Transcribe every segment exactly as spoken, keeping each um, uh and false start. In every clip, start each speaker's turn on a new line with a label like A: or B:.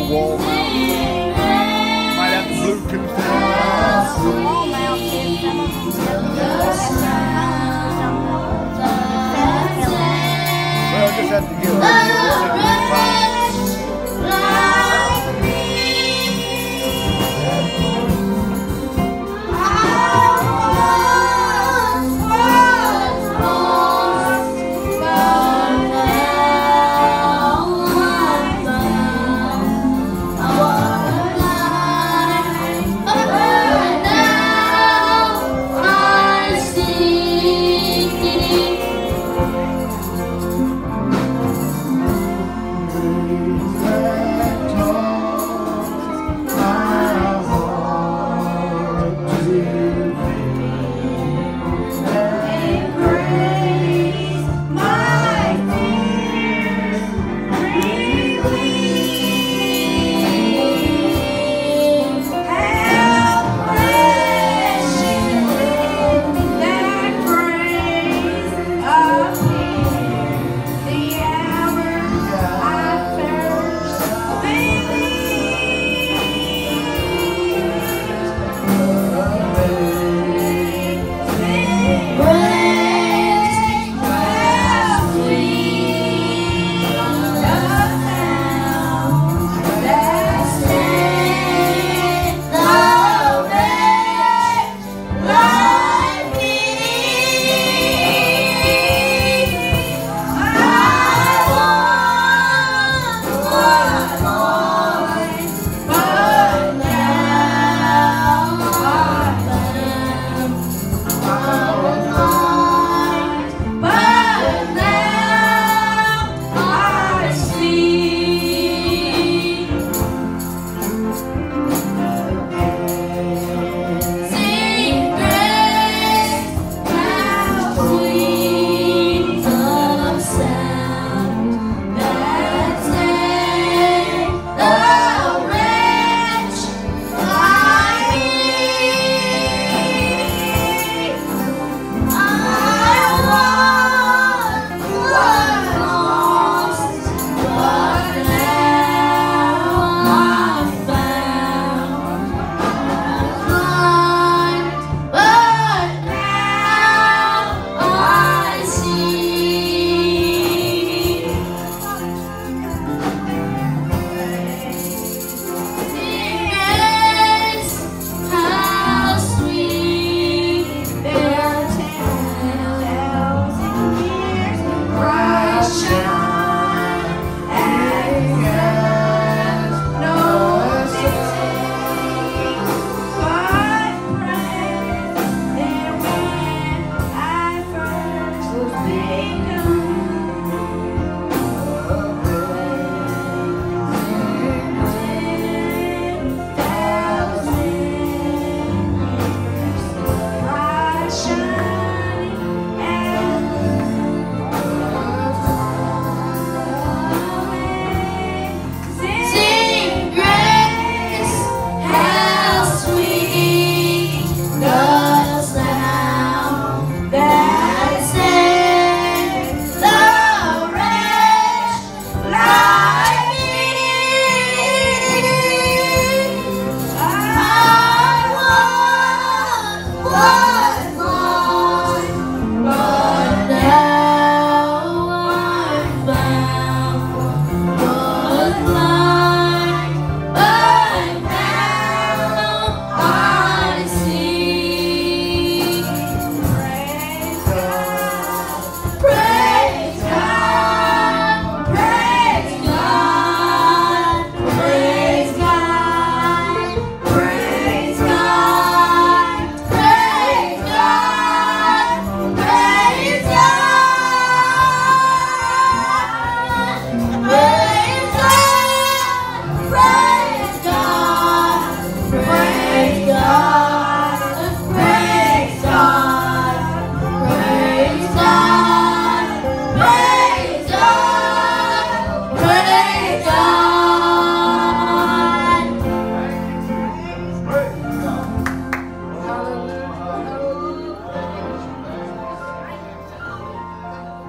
A: wall mount. Might have the Bluetooth down.
B: The wall mount is some of them just
A: Well, just have to get a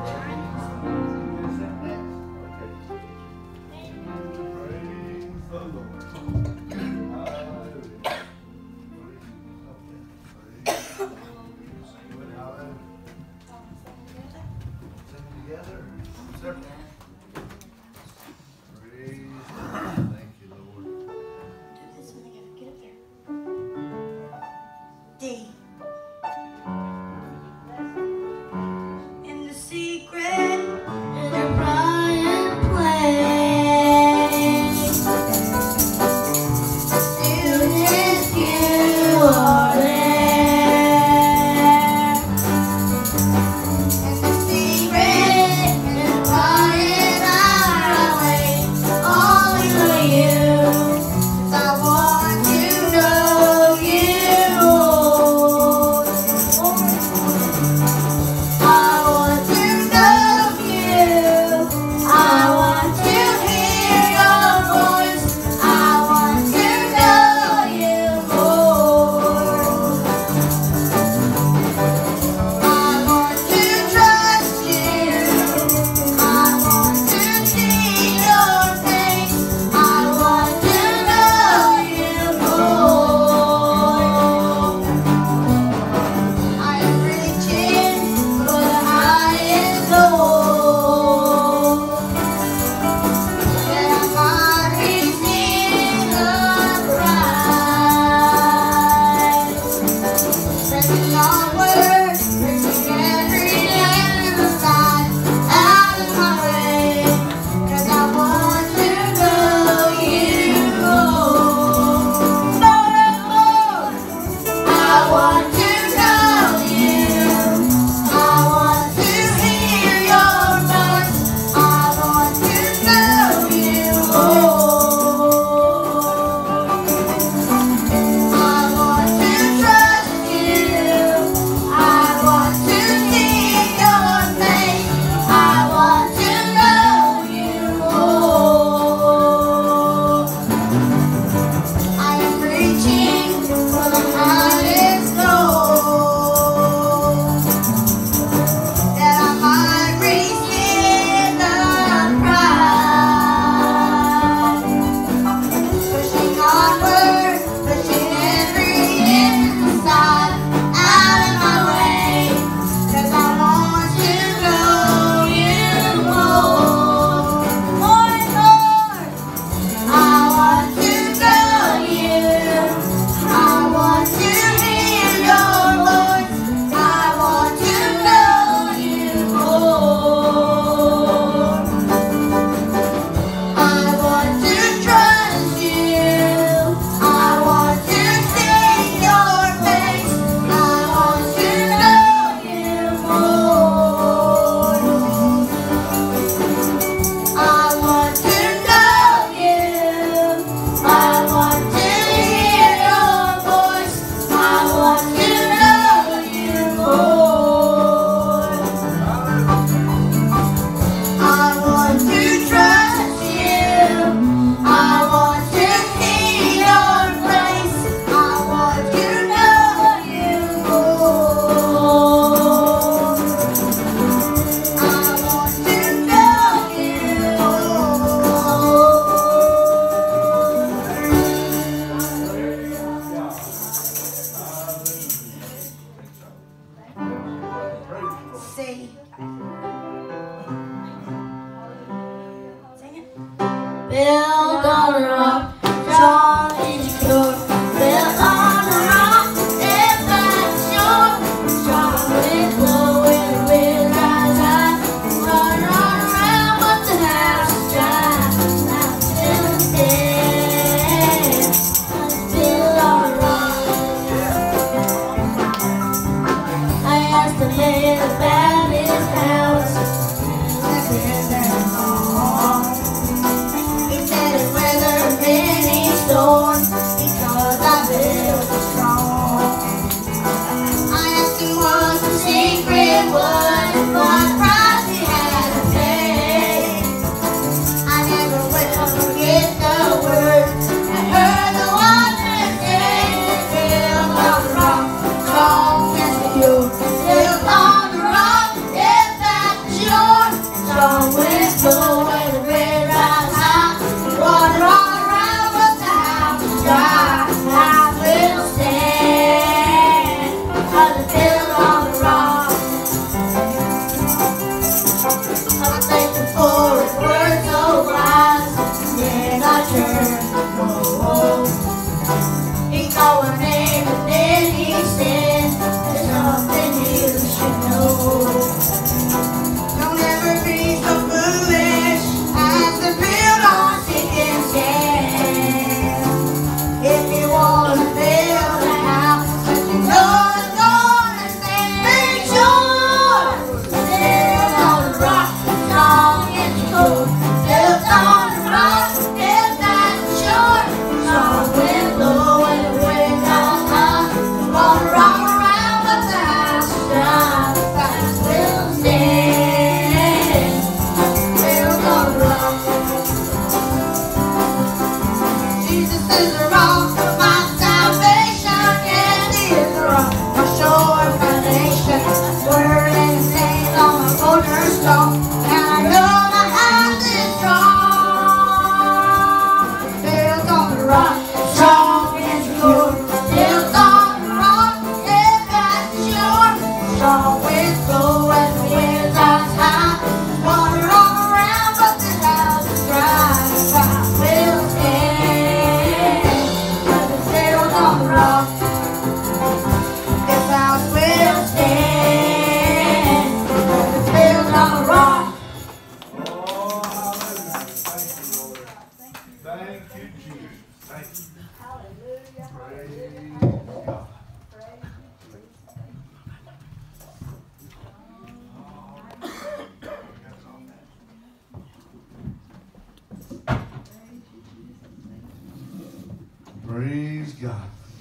A: the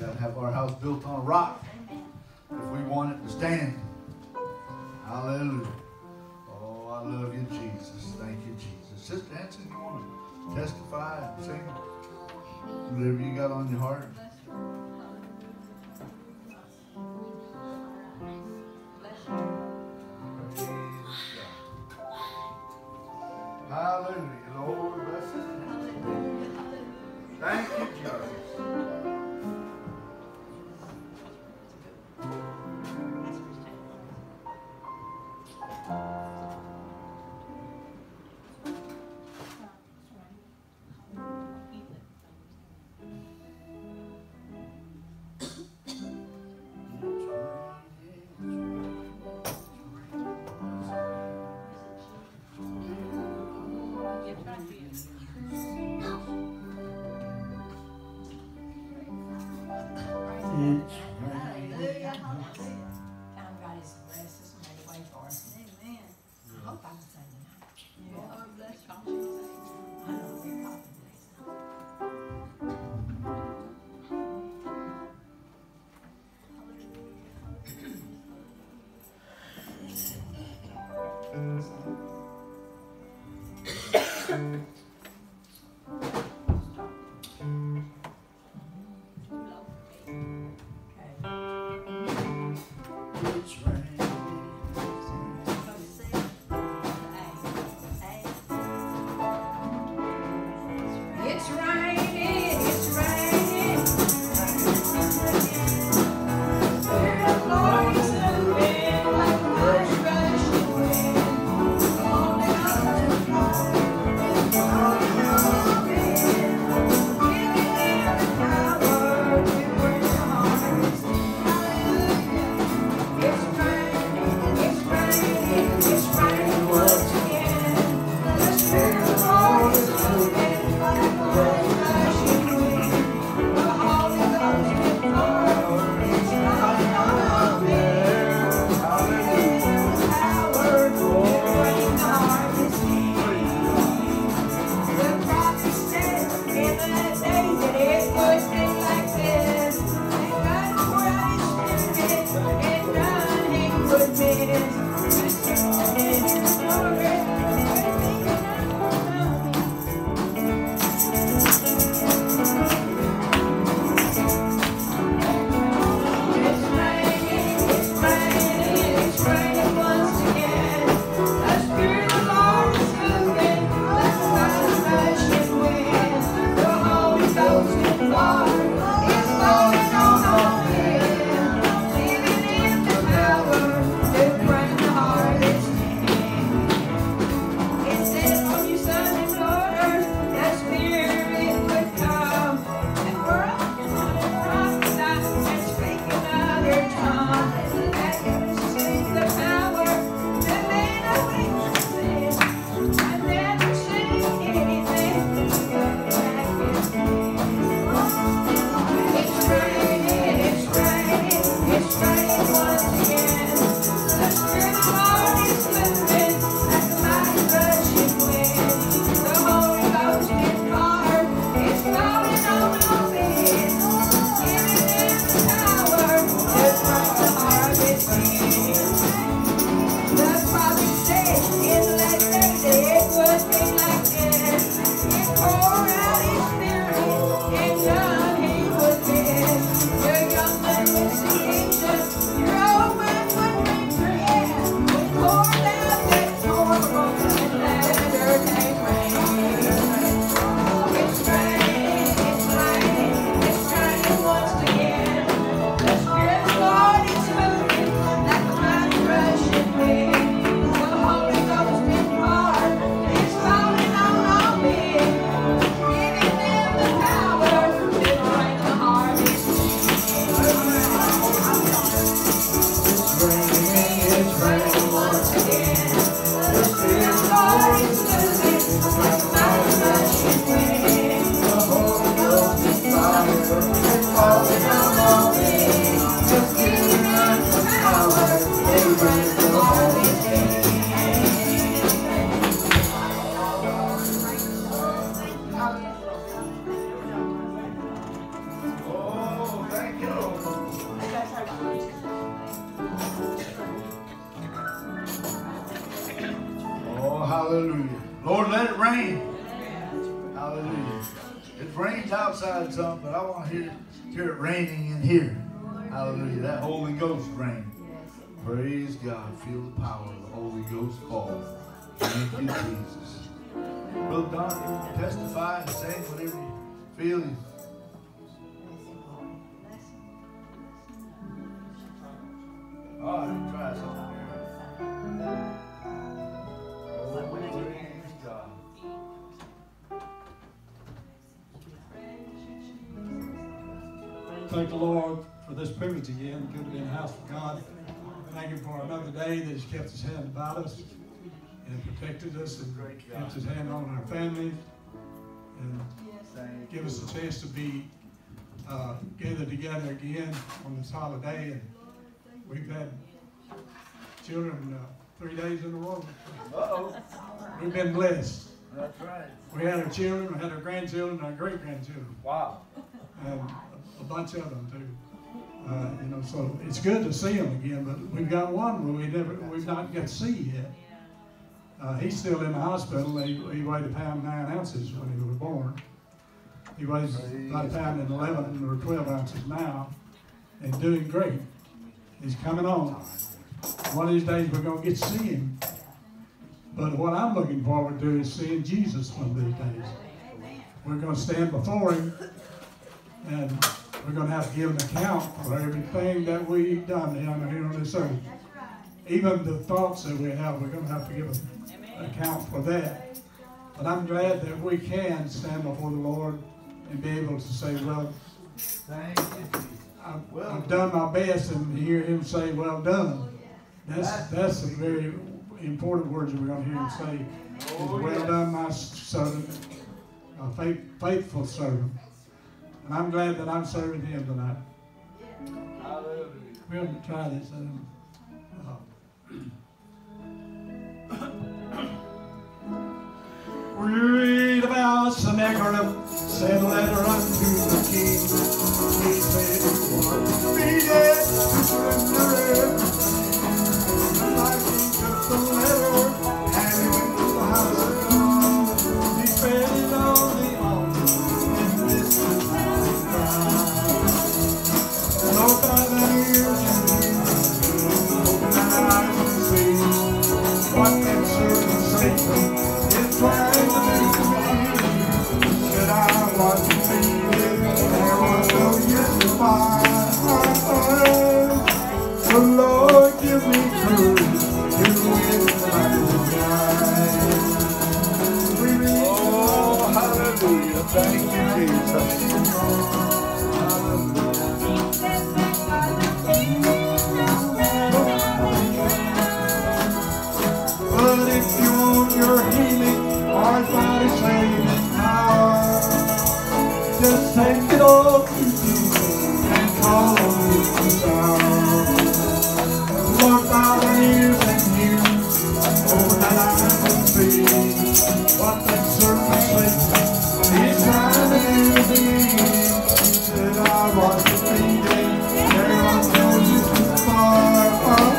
A: got to have our house built on a rock if we want it to stand. Hallelujah. Oh, I love you, Jesus. Thank you, Jesus. Sister Hanson, you want to testify and sing whatever you got on your heart? Hallelujah. Lord, bless his name. Thank you, Jesus. Hallelujah. Lord, let it rain. Hallelujah. It rains outside some, but I want to hear, hear it raining in here. Hallelujah. That Holy Ghost rain. Praise God. Feel the power of the Holy Ghost fall. Thank you, Jesus. Brother Don, you can testify and say whatever you feel. Oh, I didn't try something here. Oh, praise God.
C: Thank the Lord for this privilege again. Good to be in the house of God. Thank Him for another day that He's kept His hand about us and protected us and kept His hand on our families and give us a chance to be uh, gathered together again on this holiday. And we've had children uh, three days in a row.
A: Uh-oh.
C: We've been blessed.
A: That's right.
C: We had our children, we had our grandchildren, our great-grandchildren.
A: Wow.
C: And a bunch of them too. Uh, you know, so it's good to see them again, but we've got one where we never, we've not got to see yet. Uh, he's still in the hospital. He, he weighed a pound nine ounces when he was born. He weighs about a pound and eleven or twelve ounces now, and doing great. He's coming on. One of these days we're going to get to see him. But what I'm looking forward to is seeing Jesus one of these days. We're going to stand before Him, and we're going to have to give an account for everything that we've done down here on this earth. Even the thoughts that we have, we're going to have to give an account for that. But I'm glad that we can stand before the Lord and be able to say, well,
A: Thank you, Jesus.
C: I've,
A: Well
C: I've done my best, and hear Him say, well done. That's, that's the very important words that we're going to hear Him say. Is, well done, my servant, a faith, faithful servant. And I'm glad that I'm serving Him tonight.
A: Hallelujah.
C: We're going to try this. Um, uh, we read about Sennacherib, sent a letter unto the king. He said, be dead to surrender it. The king took the letter, and he went to the house of God. He spread it on the altar, and this is how he cried. Lord, by thy ears and open thine eyes and see what that servant Satan is trying to do to me. Said I was defeated, there was no use to fight. So Lord, give me courage to win the battle.
A: Oh, hallelujah. Thank you, Jesus.
C: But if you want your healing, our body saving power, just take it all to Jesus and call on His power. Lord, bow thy ears and hear, open thine eyes and see what that serpent Satan is trying to do to me. He said I was defeated, there was no use to fight.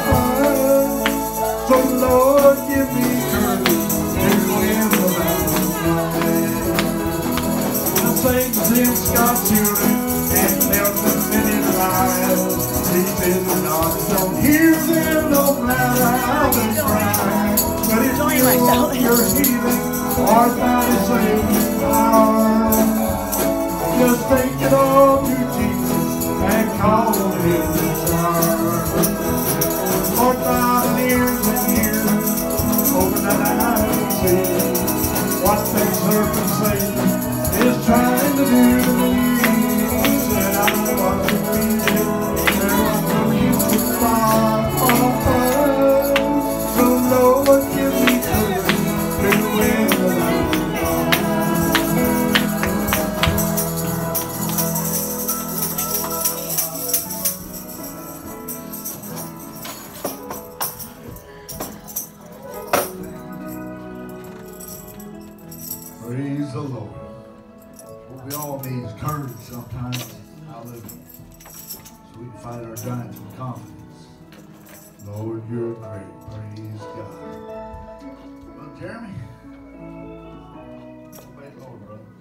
C: So Lord, give me courage to win the battle tonight. The Satan's in God's children and they'll submit His lives. He says God don't hear them no matter how they cry. But if you want your healing, our body saving power, just take it all to Jesus and call on Him this hour. Lord, bow thine ears and hear, open thine eyes and see what that serpent Satan is trying to do to me. He said I was defeated, there was no use to fight. So Lord, give me courage to win the battle.
A: Praise the Lord. What we all need is courage sometimes. Hallelujah. So we can fight our giants with confidence. Lord, you're great. Praise God. Well, Jeremy. Obey the Lord, brother.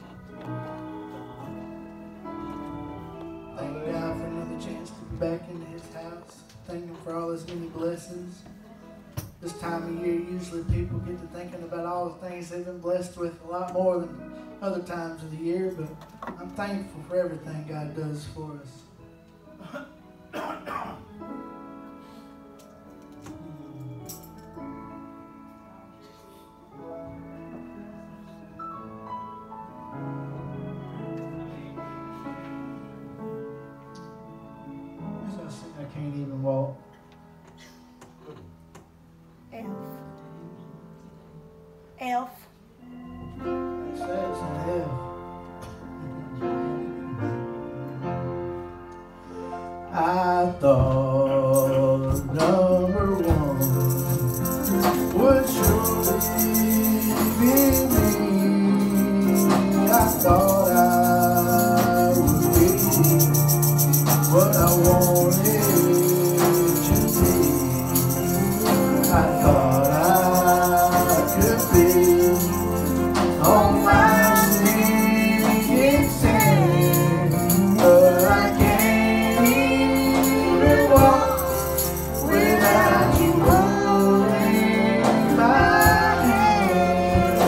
D: Thank God for another chance to be back into His house. Thank Him for all His many blessings. This time of year, usually people get to thinking about all the things they've been blessed with a lot more than other times of the year, but I'm thankful for everything God does for us. I can't even walk.
B: F. F.
D: It says F. I thought number one would surely be me. I thought I would be what I wanted to be. I thought I could be on my knees singing, but I can't even walk without you holding my hand.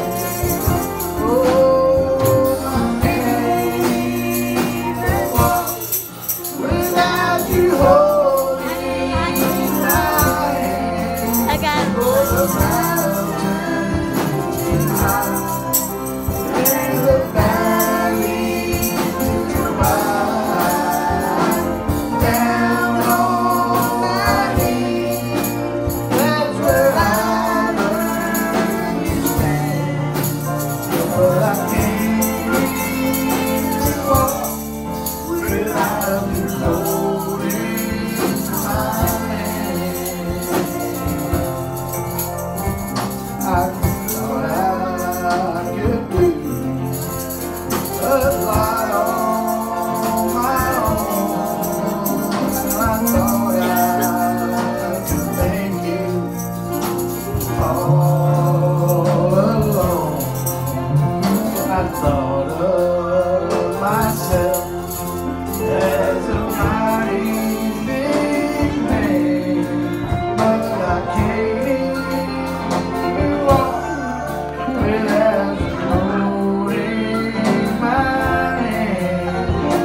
D: Oh, I can't even walk without you holding my hand.
B: I got it.
D: Oh, the mountains too high and the valleys too wide. Down on my knees, that's where I learned to stand. But I can't even walk without you holding my hand. I thought I could do a lot on my own. I thought I could make it all alone. I thought of myself as a mighty big man, but I can't even walk without you holding my hand.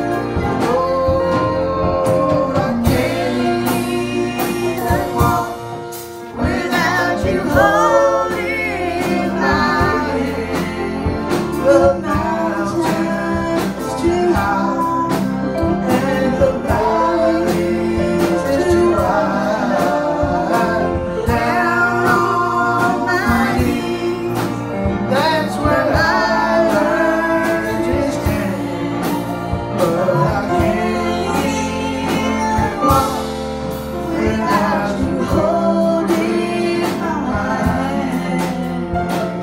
D: Oh, I can't even walk without you holding my hand. The mountains too high and the valleys too wide. Down on my knees, that's where I learned to stand. But I can't even walk without you holding my hand.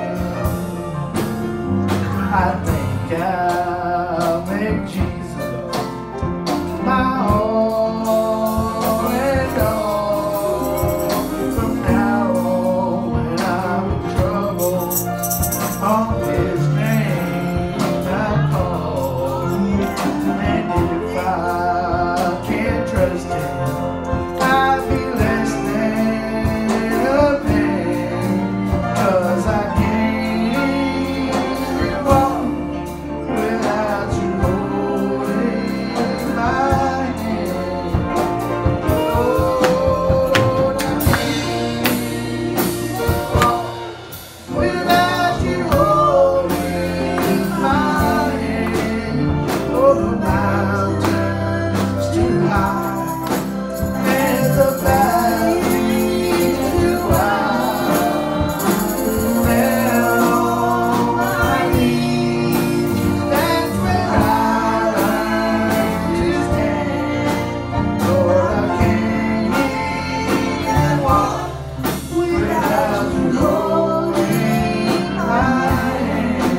D: I think I'll make Jesus my all and all. From now on, when I'm in trouble, on His name I call. And if I can't trust Him, I'd be less than a man. 'Cause I can't even walk without you holding my hand. Oh, I can't walk without you holding my hand. Oh, the mountains too high and the valleys too wide. Down on my knees, that's where I learned to stand. Lord, I can't even walk without you holding my hand.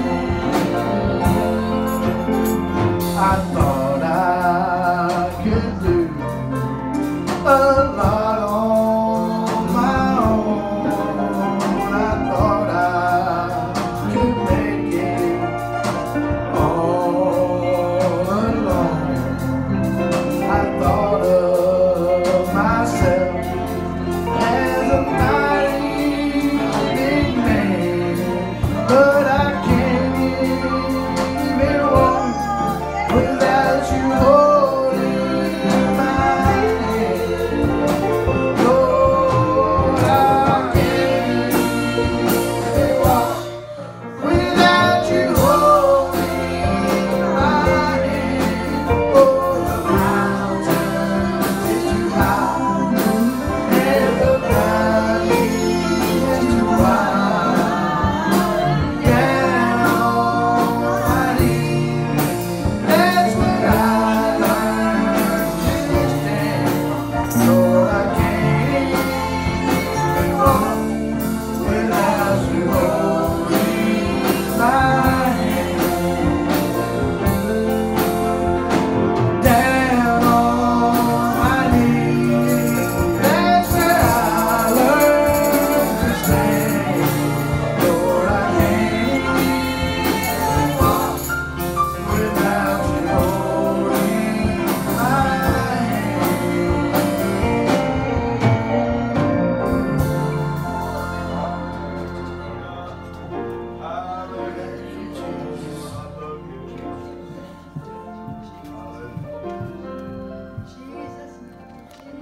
D: I thought I could do a lot on my own. I thought I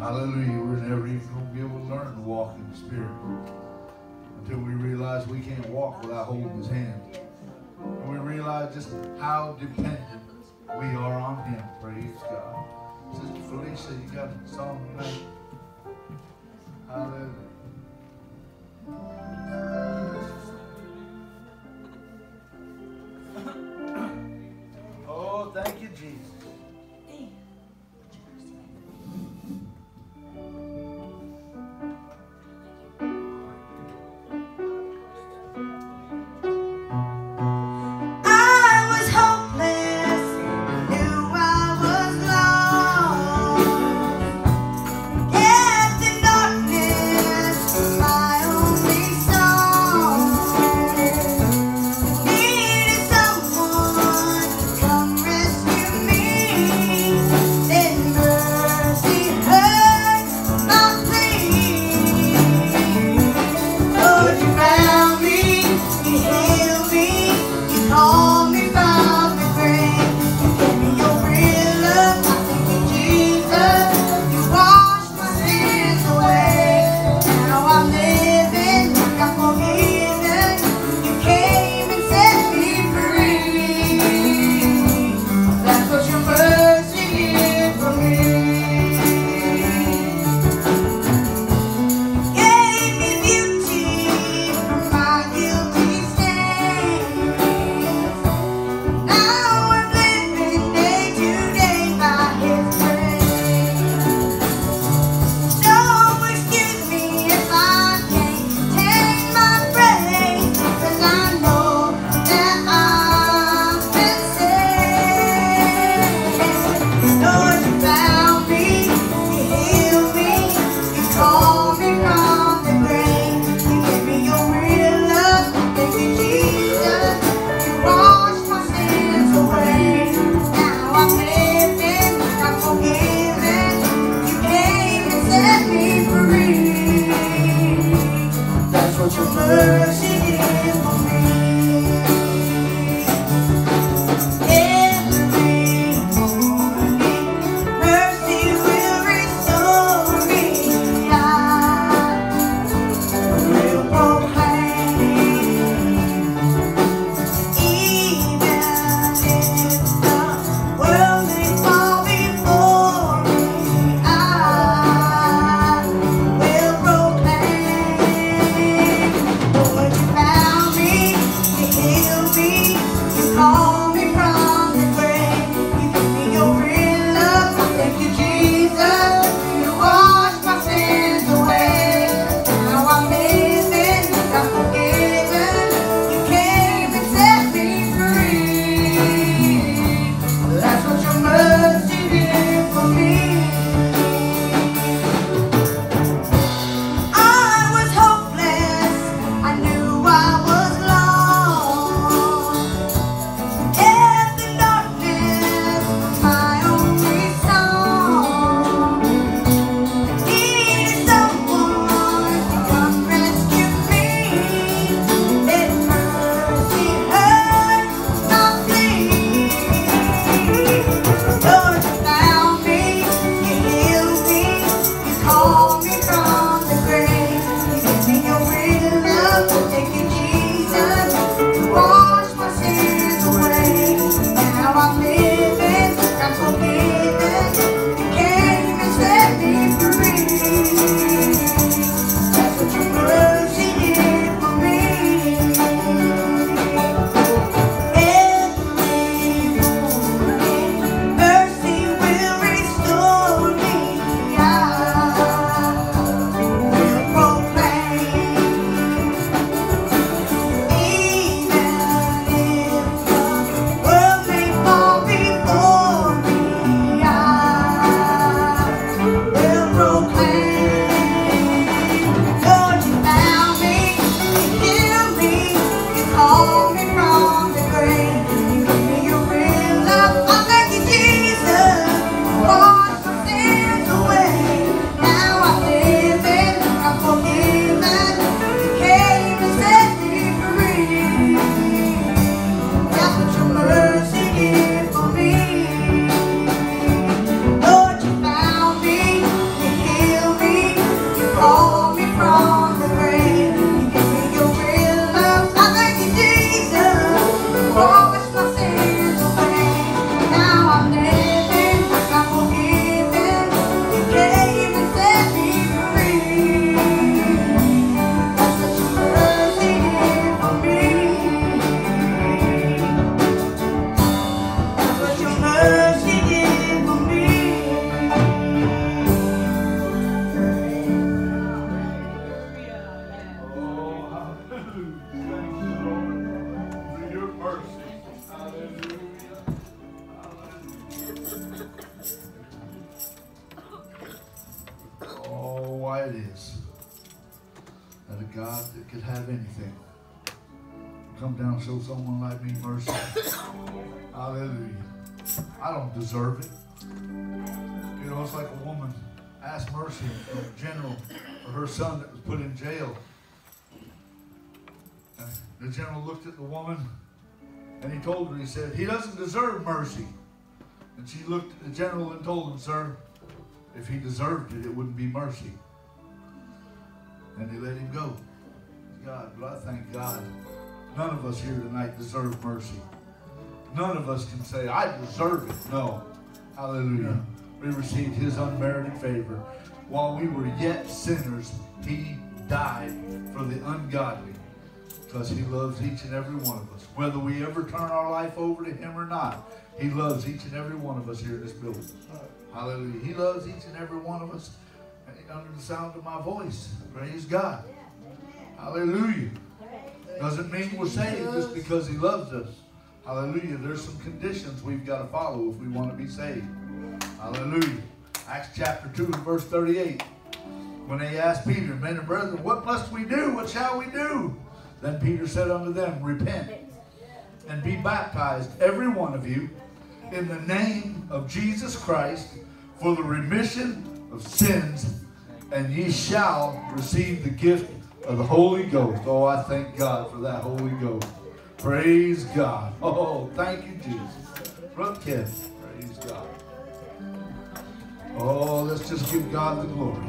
A: Hallelujah. We're never even going to be able to learn to walk in the Spirit until we realize we can't walk without holding His hand. And we realize just how dependent we are on Him. Praise God. Sister Felicia, you got a song tonight? Hallelujah. Oh, thank you, Jesus.
E: Darkness
A: why it is that a God that could have anything come down and show someone like me mercy. Hallelujah. I don't deserve it. You know, it's like a woman asked mercy from a general for her son that was put in jail. And the general looked at the woman and he told her, he said, he doesn't deserve mercy. And she looked at the general and told him, sir, if he deserved it, it wouldn't be mercy. And they let him go. God, but I thank God. None of us here tonight deserve mercy. None of us can say, I deserve it. No. Hallelujah. We received his unmerited favor. While we were yet sinners, he died for the ungodly because he loves each and every one of us. Whether we ever turn our life over to him or not, he loves each and every one of us here in this building. Hallelujah. He loves each and every one of us under the sound of my voice. Praise God. Hallelujah. Doesn't mean we're saved just because he loves us. Hallelujah. There's some conditions we've got to follow if we want to be saved. Hallelujah. Acts chapter two and verse thirty-eight. When they asked Peter, men and brethren, what must we do? What shall we do? Then Peter said unto them, repent and be baptized, every one of you, in the name of Jesus Christ, for the remission of sins, and ye shall receive the gift of the Holy Ghost. Oh, I thank God for that Holy Ghost. Praise God. Oh, thank you, Jesus. Brother Kevin, praise God. Oh, let's just give God the glory.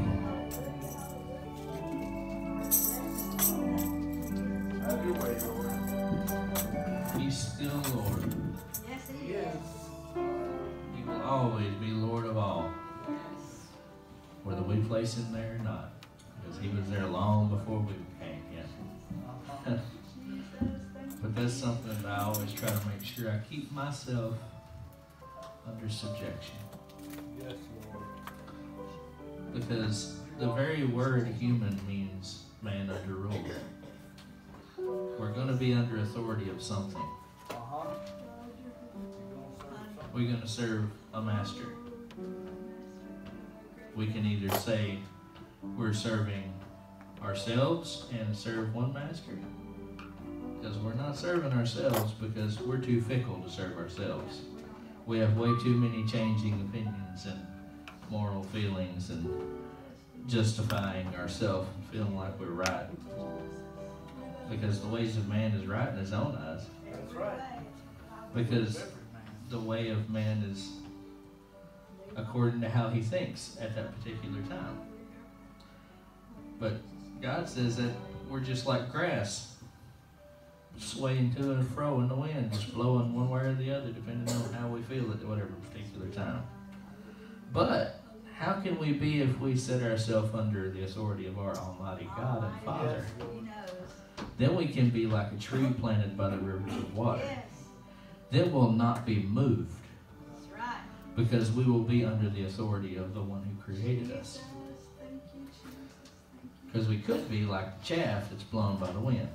A: Have your way, Lord.
E: He's still Lord.
B: Yes, he is.
E: He will always be Lord of all. Whether we place him there or not. Because he was there long before we became him. But that's something that I always try to make sure I keep myself under subjection.
A: Yes, Lord.
E: Because the very word human means man under rule. We're going to be under authority of something.
A: Uh-huh.
E: We're going to serve a master. We can either say we're serving ourselves and serve one master, because we're not serving ourselves because we're too fickle to serve ourselves. We have way too many changing opinions and moral feelings and justifying ourselves and feeling like we're right. Because the ways of man is right in his own eyes.
A: That's right.
E: Because the way of man is according to how he thinks at that particular time. But God says that we're just like grass, swaying to and fro in the wind, just blowing one way or the other, depending on how we feel at whatever particular time. But how can we be if we set ourselves under the authority of our Almighty God and Father? Then we can be like a tree planted by the rivers of water. Then we'll not be moved. Because we will be under the authority of the one who created us. Because we could be like chaff that's blown by the wind.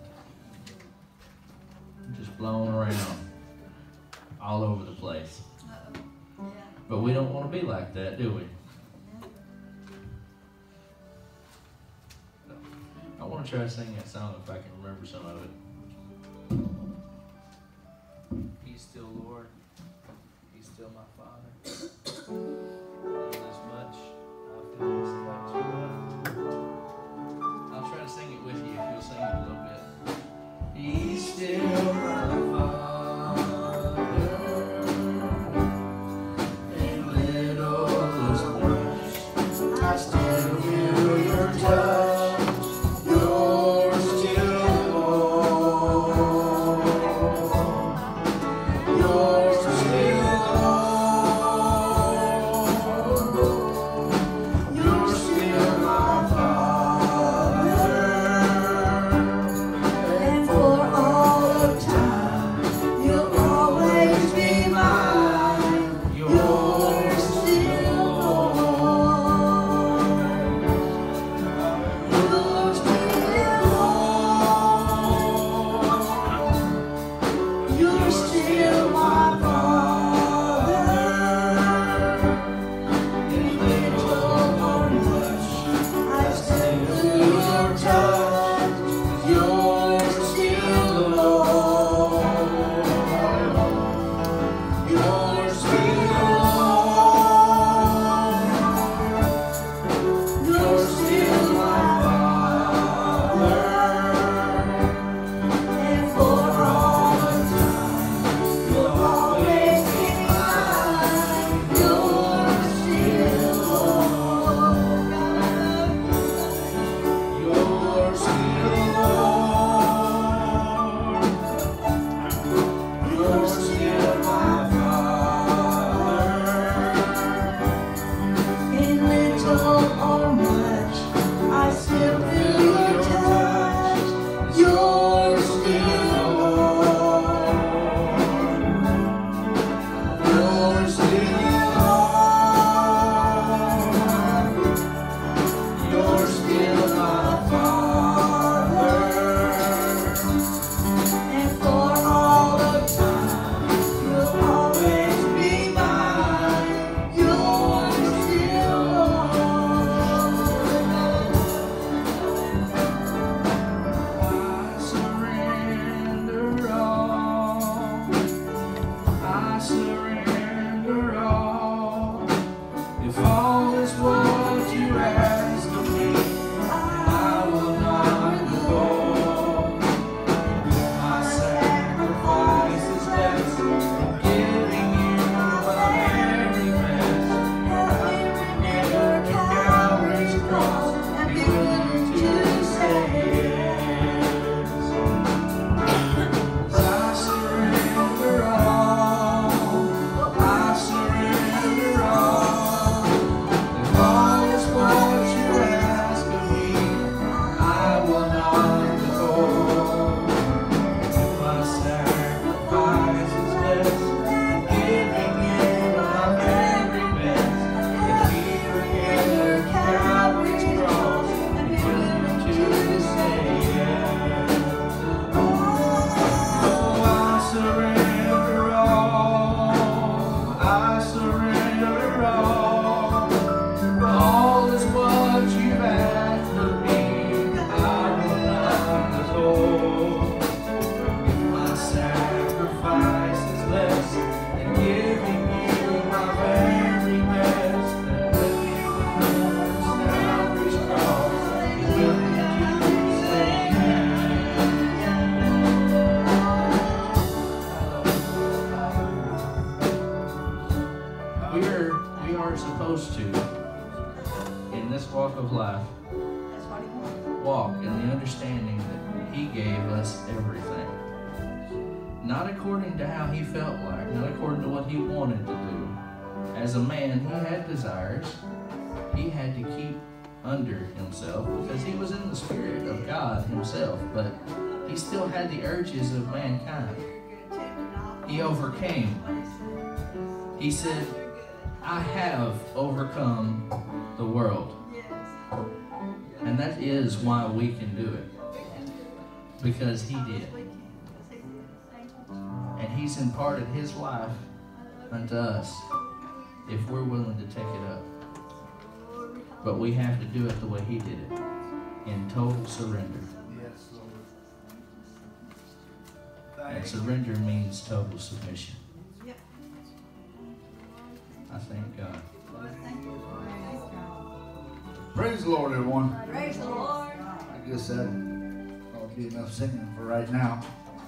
E: Just blowing around all over the place. But we don't want to be like that, do we? I want to try to sing that song if I can remember some of it. He's still Lord. He's still my Father. Love this much. I feel this much. I'll try to sing it with you if you'll sing it a little bit. He's still my Father. In little as much, I still feel your touch. You're still Lord. You're walk of life walk in the understanding that He gave us everything. Not according to how He felt like, not according to what He wanted to do. As a man, He had desires. He had to keep under Himself because He was in the Spirit of God Himself, but He still had the urges of mankind. He overcame. He said, I have overcome the world. And that is why we can do it. Because He did. And He's imparted His life unto us if we're willing to take it up. But we have to do it the way He did it, in total surrender.
A: Yes, Lord.
E: And surrender means total submission. I thank God.
A: Praise the Lord, everyone.
B: Praise the Lord.
A: I guess that'll be enough singing for right now.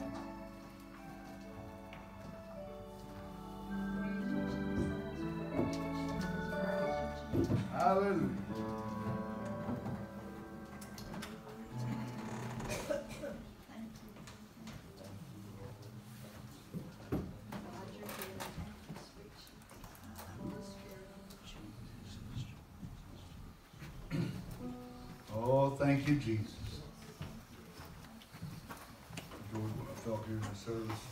A: Hallelujah. Oh, thank you, Jesus. Enjoyed what I felt here in the service.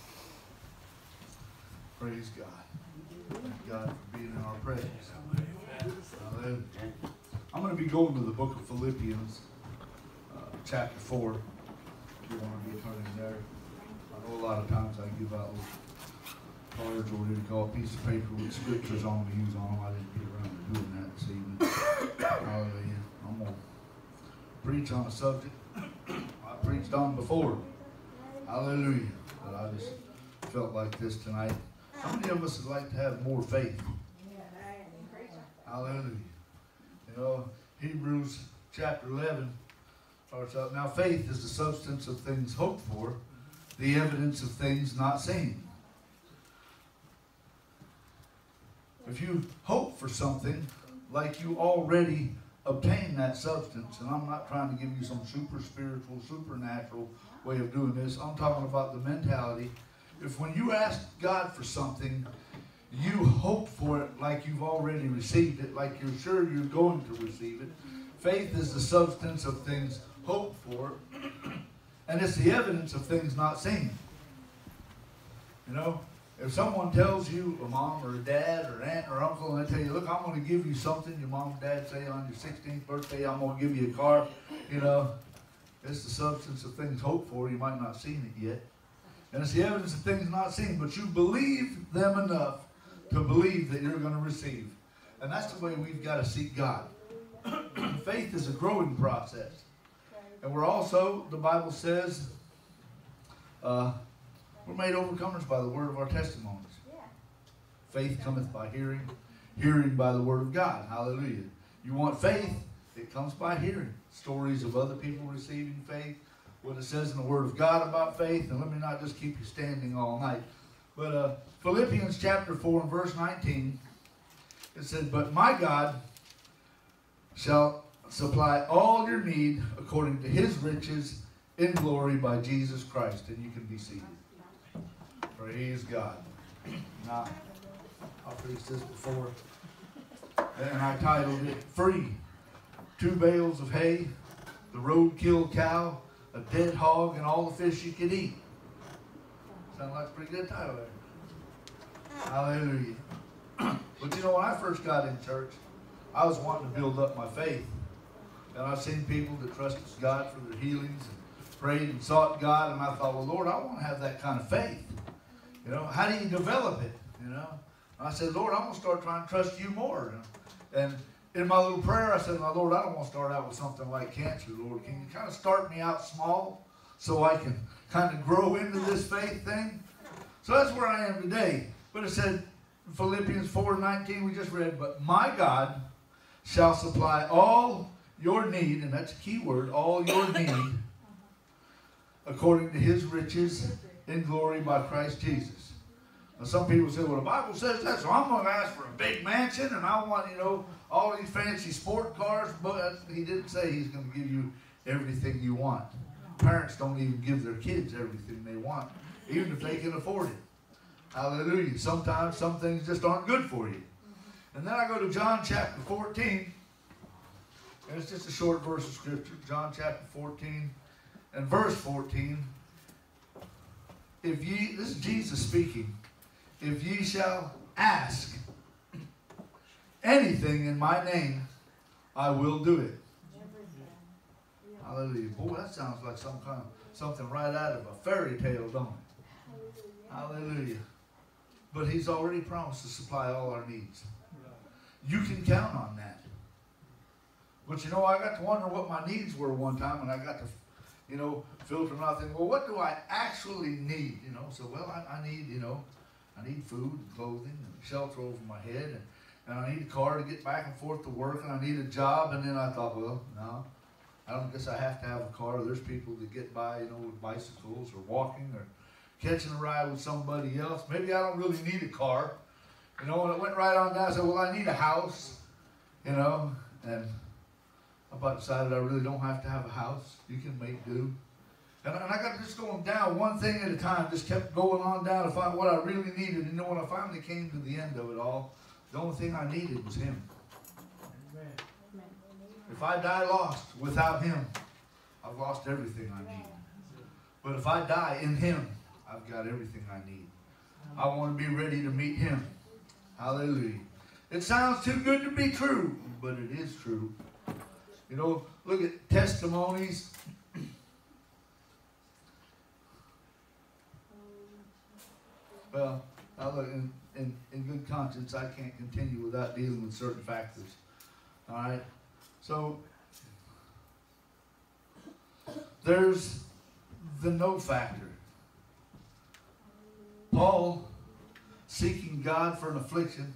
A: Praise God. Thank God for being in our presence. Hallelujah. I'm going to be going to the book of Philippians, uh, chapter four. If you want to be turning there. I know a lot of times I give out little cards or what you call a piece of paper with scriptures on to use on them. I didn't get around to doing that this evening. Hallelujah. I'm going to preach on a subject I preached on before. Hallelujah. But I just felt like this tonight. How many of us would like to have more faith? Hallelujah. You know, Hebrews chapter eleven starts out, now faith is the substance of things hoped for, the evidence of things not seen. If you hope for something, like you already obtain that substance, and I'm not trying to give you some super spiritual, supernatural way of doing this. I'm talking about the mentality. If when you ask God for something, you hope for it like you've already received it, like you're sure you're going to receive it. Faith is the substance of things hoped for, and it's the evidence of things not seen. You know, if someone tells you, a mom or a dad or an aunt or uncle, and they tell you, look, I'm going to give you something, your mom and dad say on your sixteenth birthday, I'm going to give you a car, you know, it's the substance of things hoped for. You might not have seen it yet. And it's the evidence of things not seen, but you believe them enough to believe that you're going to receive. And that's the way we've got to seek God. Faith is a growing process. And we're also, the Bible says, uh, we're made overcomers by the word of our testimonies. Faith cometh by hearing, hearing by the word of God. Hallelujah. You want faith, it comes by hearing. Stories of other people receiving faith, what it says in the word of God about faith. And let me not just keep you standing all night. But uh, Philippians chapter four and verse nineteen, it said, but my God shall supply all your need according to His riches in glory by Jesus Christ. And you can be seated. Praise God. Now, I'll preach this before. And I titled it, Free. Two bales of hay, the road-killed cow, a dead hog, and all the fish you could eat. Sound like a pretty good title there. Hallelujah. But you know, when I first got in church, I was wanting to build up my faith. And I've seen people that trusted God for their healings and prayed and sought God. And I thought, well, Lord, I want to have that kind of faith. You know, how do you develop it? You know, and I said, Lord, I'm going to start trying to trust you more. And in my little prayer, I said, my Lord, I don't want to start out with something like cancer, Lord. Can you kind of start me out small so I can kind of grow into this faith thing? So that's where I am today. But it said, Philippians four nineteen, we just read, but my God shall supply all your need, and that's a key word, all your need, according to His riches in glory by Christ Jesus. Now some people say, well, the Bible says that, so I'm going to ask for a big mansion, and I want, you know, all these fancy sport cars, but he didn't say he's going to give you everything you want. Parents don't even give their kids everything they want, even if they can afford it. Hallelujah. Sometimes some things just aren't good for you. And then I go to John chapter fourteen. And it's just a short verse of scripture. John chapter fourteen and verse fourteen. If ye, this is Jesus speaking. If ye shall ask anything in my name, I will do it. Hallelujah. Boy, that sounds like some kind of something right out of a fairy tale, don't it? Hallelujah. But he's already promised to supply all our needs. You can count on that. But you know, I got to wonder what my needs were one time, and I got to, you know, filter them out, thinking, well, what do I actually need? You know, so, well, I, I need, you know, I need food and clothing and shelter over my head, and, and I need a car to get back and forth to work, and I need a job. And then I thought, well, no, I don't guess I have to have a car. There's people that get by, you know, with bicycles or walking or catching a ride with somebody else. Maybe I don't really need a car. You know, and it went right on down. I said, well, I need a house, you know, and I about decided I really don't have to have a house. You can make do. And, and I got just going down one thing at a time, just kept going on down to find what I really needed. And you know, when I finally came to the end of it all, the only thing I needed was him. Amen. If I die lost without him, I've lost everything I need. But if I die in him, I've got everything I need. I want to be ready to meet him. Hallelujah. It sounds too good to be true, but it is true. You know, look at testimonies. Well, I look in, in, in good conscience, I can't continue without dealing with certain factors. All right? So, there's the no factor. Paul, seeking God for an affliction,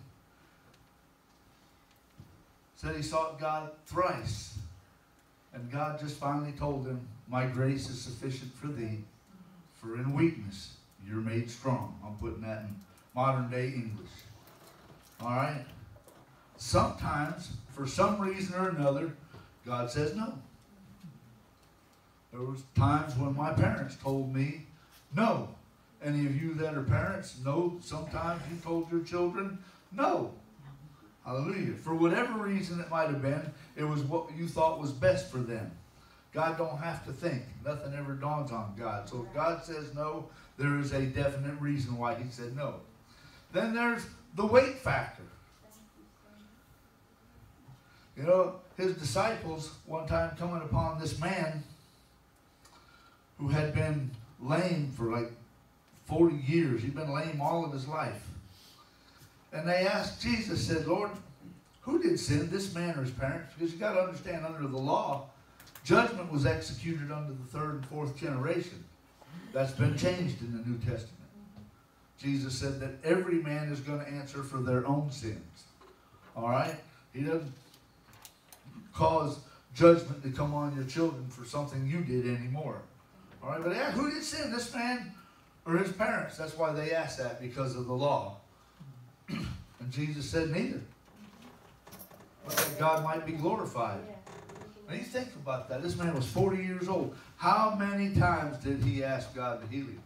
A: said he sought God thrice. And God just finally told him, my grace is sufficient for thee, for in weakness you're made strong. I'm putting that in modern day English. All right? Sometimes, for some reason or another, God says no. There was times when my parents told me no. Any of you that are parents know sometimes you told your children no. Hallelujah. For whatever reason it might have been, it was what you thought was best for them. God don't have to think. Nothing ever dawns on God. So if God says no, there is a definite reason why he said no. Then there's the weight factor. You know, his disciples one time coming upon this man who had been lame for like forty years. He'd been lame all of his life. And they asked Jesus, said, Lord, who did sin, this man or his parents? Because you got to understand, under the law, judgment was executed under the third and fourth generation. That's been changed in the New Testament. Jesus said that every man is going to answer for their own sins. All right? He doesn't cause judgment to come on your children for something you did anymore. All right? But yeah, who did sin, this man or his parents? That's why they asked that, because of the law. And Jesus said neither. But that God might be glorified. And you think about that. This man was forty years old. How many times did he ask God to heal him?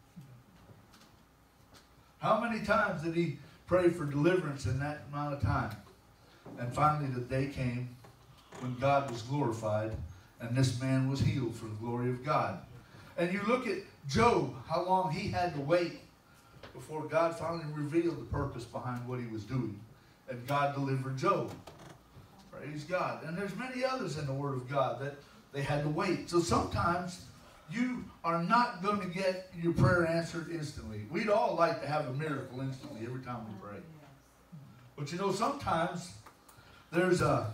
A: How many times did he pray for deliverance in that amount of time? And finally the day came when God was glorified and this man was healed for the glory of God. And you look at Job, how long he had to wait before God finally revealed the purpose behind what he was doing. And God delivered Job. Praise God. And there's many others in the Word of God that they had to wait. So sometimes you are not going to get your prayer answered instantly. We'd all like to have a miracle instantly every time we pray. But you know, sometimes there's a,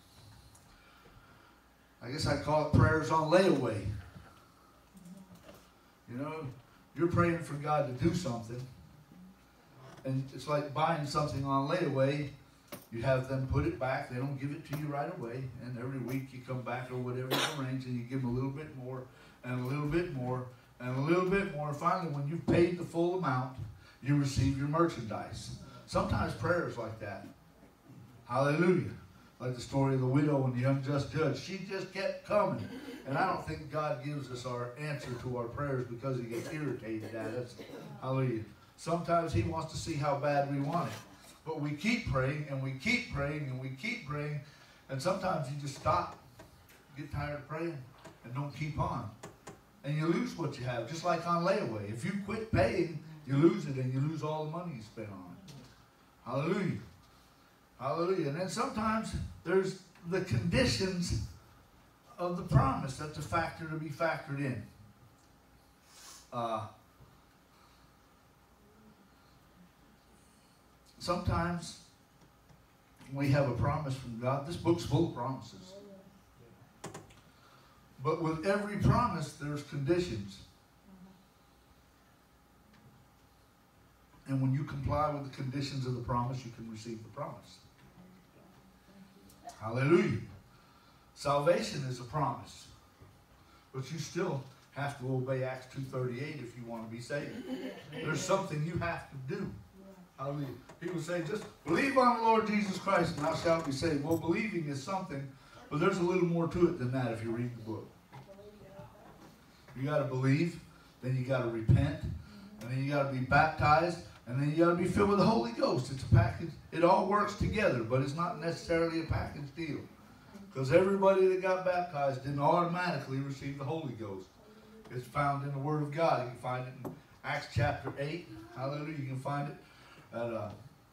A: I guess I call it prayers on layaway. You know, you're praying for God to do something. And it's like buying something on layaway. You have them put it back. They don't give it to you right away. And every week you come back or whatever you arrange and you give them a little bit more and a little bit more and a little bit more. And finally, when you've paid the full amount, you receive your merchandise. Sometimes prayer is like that. Hallelujah. Like the story of the widow and the unjust judge. She just kept coming. And I don't think God gives us our answer to our prayers because he gets irritated at us. Hallelujah. Sometimes he wants to see how bad we want it. But we keep praying and we keep praying and we keep praying. And sometimes you just stop. Get tired of praying and don't keep on. And you lose what you have, just like on layaway. If you quit paying, you lose it and you lose all the money you spent on it. Hallelujah. Hallelujah. And then sometimes there's the conditions of the promise that's a factor to be factored in. Uh, sometimes we have a promise from God. This book's full of promises. But with every promise, there's conditions. And when you comply with the conditions of the promise, you can receive the promise. Hallelujah. Salvation is a promise. But you still have to obey Acts two thirty-eight if you want to be saved. There's something you have to do. Hallelujah. People say, just believe on the Lord Jesus Christ and thou shalt be saved. Well, believing is something, but there's a little more to it than that if you read the book. You got to believe, then you got to repent, and then you got to be baptized, and then you got to be filled with the Holy Ghost. It's a package. It all works together, but it's not necessarily a package deal. Because everybody that got baptized didn't automatically receive the Holy Ghost. It's found in the Word of God. You can find it in Acts chapter eight. Hallelujah. You can find it at, uh,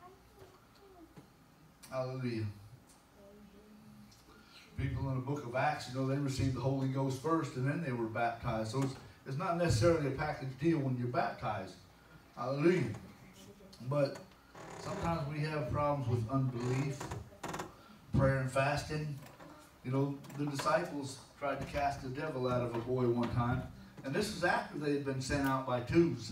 A: hallelujah. People in the book of Acts, you know, they received the Holy Ghost first and then they were baptized. So it's, it's not necessarily a package deal when you're baptized. Hallelujah. But sometimes we have problems with unbelief, prayer and fasting. You know, the disciples tried to cast the devil out of a boy one time. And this is after they had been sent out by twos.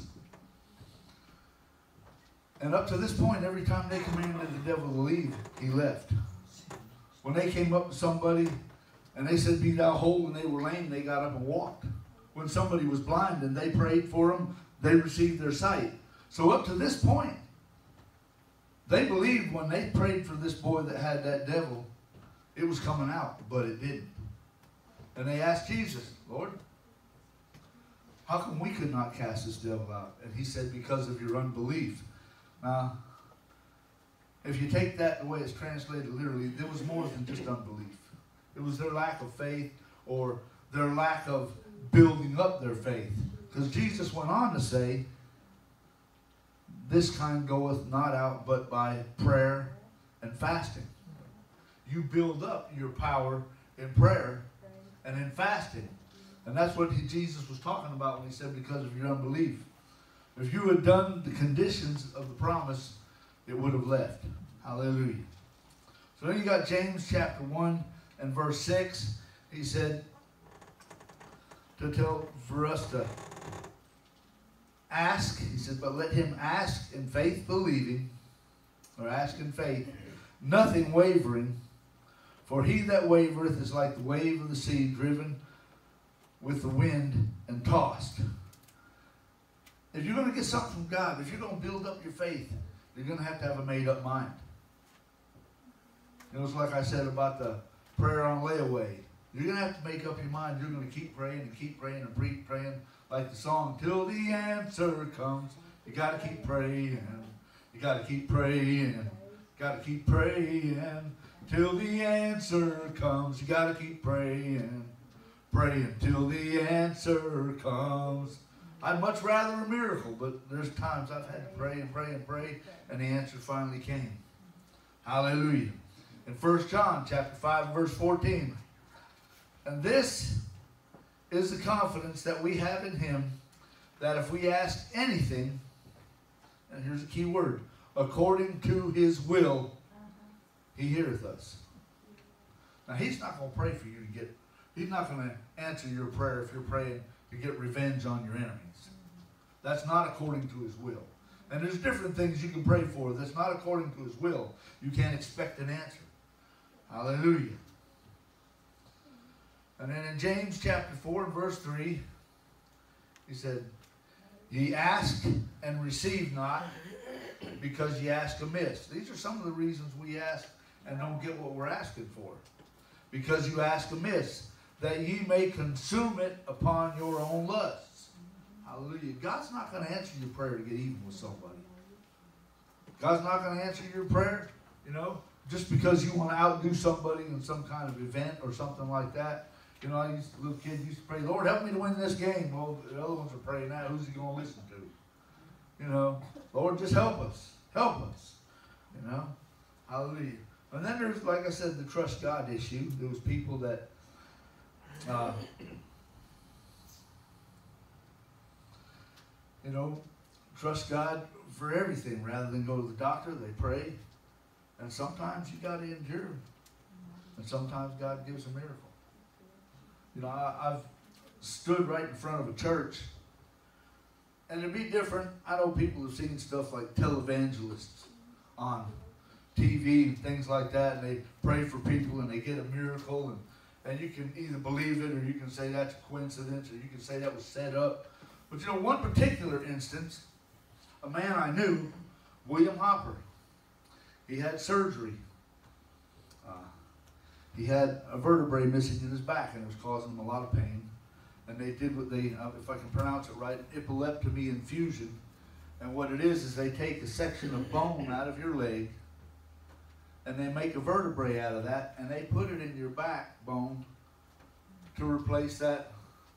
A: And up to this point, every time they commanded the devil to leave, he left. When they came up to somebody and they said, be thou whole, and they were lame, they got up and walked. When somebody was blind and they prayed for them, they received their sight. So up to this point, they believed when they prayed for this boy that had that devil, it was coming out, but it didn't. And they asked Jesus, Lord, how come we could not cast this devil out? And he said, because of your unbelief. Now, if you take that the way it's translated literally, there was more than just unbelief. It was their lack of faith or their lack of building up their faith. Because Jesus went on to say, this kind goeth not out but by prayer and fasting. You build up your power in prayer and in fasting. And that's what he, Jesus was talking about when he said, because of your unbelief. If you had done the conditions of the promise, it would have left. Hallelujah. So then you got James chapter one and verse six. He said to tell for us to ask. He said, but let him ask in faith believing, or ask in faith, nothing wavering. For he that wavereth is like the wave of the sea driven with the wind and tossed. If you're going to get something from God, if you're going to build up your faith, you're going to have to have a made-up mind. You know, it's like I said about the prayer on layaway. You're going to have to make up your mind. You're going to keep praying and keep praying and keep praying. Like the song, till the answer comes. You got to keep praying. You got to keep praying. Got to keep praying till the answer comes. You got to keep praying. Praying till the answer comes. I'd much rather a miracle, but there's times I've had to pray and pray and pray, and the answer finally came. Hallelujah. In First John chapter five, verse fourteen. And this is the confidence that we have in him, that if we ask anything, and here's a key word, according to his will, he heareth us. Now, he's not going to pray for you to get, he's not going to answer your prayer if you're praying to get revenge on your enemies. That's not according to his will. And there's different things you can pray for that's not according to his will. You can't expect an answer. Hallelujah. And then in James chapter four, verse three, he said, ye ask and receive not, because ye ask amiss. These are some of the reasons we ask and don't get what we're asking for. Because you ask amiss, that ye may consume it upon your own lusts. Hallelujah. God's not going to answer your prayer to get even with somebody. God's not going to answer your prayer, you know, just because you want to outdo somebody in some kind of event or something like that. You know, I used to, little kid used to pray, Lord, help me to win this game. Well, the other ones are praying that. Who's he going to listen to? You know, Lord, just help us. Help us. You know, hallelujah. And then there's, like I said, the trust God issue. There was people that, uh, you know, trust God for everything. Rather than go to the doctor, they pray. And sometimes you got to endure. And sometimes God gives a miracle. You know, I, I've stood right in front of a church. And it'd be different. I know people have seen stuff like televangelists on T V and things like that. And they pray for people and they get a miracle. And, and you can either believe it or you can say that's a coincidence or you can say that was set up. But you know, one particular instance, a man I knew, William Hopper, he had surgery. Uh, he had a vertebrae missing in his back and it was causing him a lot of pain. And they did what they, uh, if I can pronounce it right, epileptomy infusion. And what it is, is they take a section of bone out of your leg and they make a vertebrae out of that and they put it in your backbone to replace that,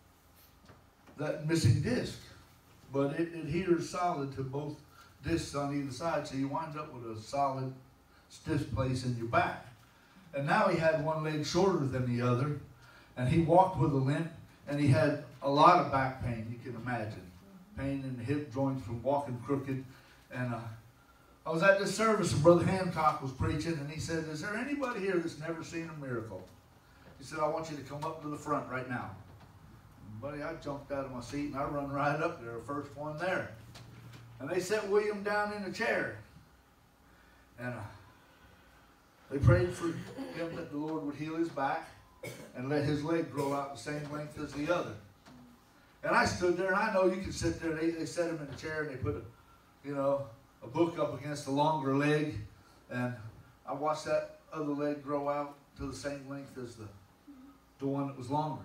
A: that missing disc. But it adheres solid to both discs on either side, so you wind up with a solid, stiff place in your back. And now he had one leg shorter than the other, and he walked with a limp, and he had a lot of back pain, you can imagine. Pain in the hip joints from walking crooked. And uh, I was at this service, and Brother Hancock was preaching, and he said, is there anybody here that's never seen a miracle? He said, I want you to come up to the front right now. And buddy, I jumped out of my seat, and I run right up there, first one there. And they set William down in a chair. And uh, they prayed for him that the Lord would heal his back and let his leg grow out the same length as the other. And I stood there, and I know you can sit there. They, they set him in a chair, and they put a, you know, a book up against the longer leg. And I watched that other leg grow out to the same length as the, the one that was longer.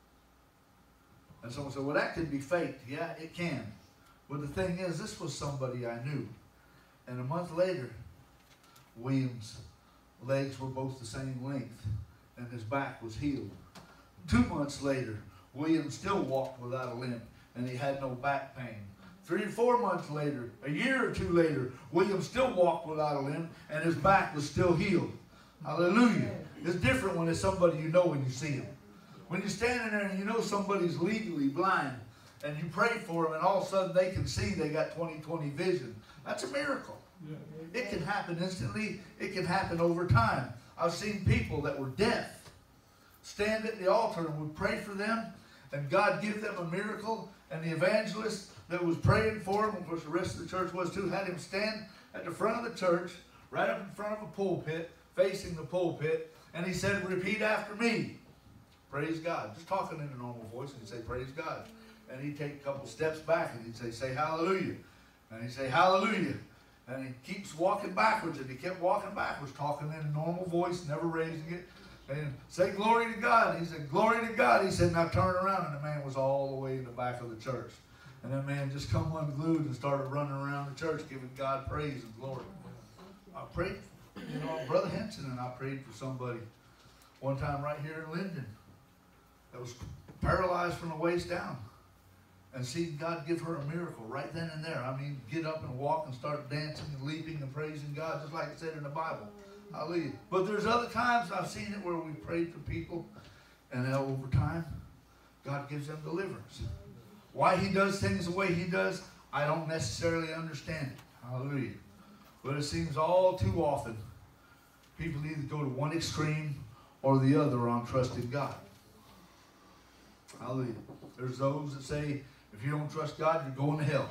A: And someone said, well, that could be faked. Yeah, it can. But the thing is, this was somebody I knew. And a month later, William's legs were both the same length, and his back was healed. Two months later, William still walked without a limp, and he had no back pain. Three or four months later, a year or two later, William still walked without a limp, and his back was still healed. Hallelujah. It's different when it's somebody you know when you see him. When you're standing there and you know somebody's legally blind, and you pray for them, and all of a sudden they can see they got twenty twenty vision. That's a miracle. Yeah. It can happen instantly. It can happen over time. I've seen people that were deaf stand at the altar and would pray for them, and God give them a miracle, and the evangelist that was praying for him, of course the rest of the church was too, had him stand at the front of the church, right up in front of a pulpit, facing the pulpit, and he said, repeat after me. Praise God. Just talking in a normal voice, and he'd say, praise God. And he'd take a couple steps back and he'd say, say hallelujah. And he'd say, hallelujah. And he keeps walking backwards, and he kept walking backwards, talking in a normal voice, never raising it. And say glory to God. He said, glory to God. He said, now turn around. And the man was all the way in the back of the church. And that man just come unglued and started running around the church, giving God praise and glory. I prayed, you know, Brother Henson and I prayed for somebody one time right here in Linden that was paralyzed from the waist down. And see God give her a miracle right then and there. I mean, get up and walk and start dancing and leaping and praising God, just like it said in the Bible. Hallelujah. But there's other times I've seen it where we prayed for people, and then over time, God gives them deliverance. Why he does things the way he does, I don't necessarily understand it. Hallelujah. But it seems all too often, people either go to one extreme or the other on trusting God. Hallelujah. There's those that say, if you don't trust God, you're going to hell.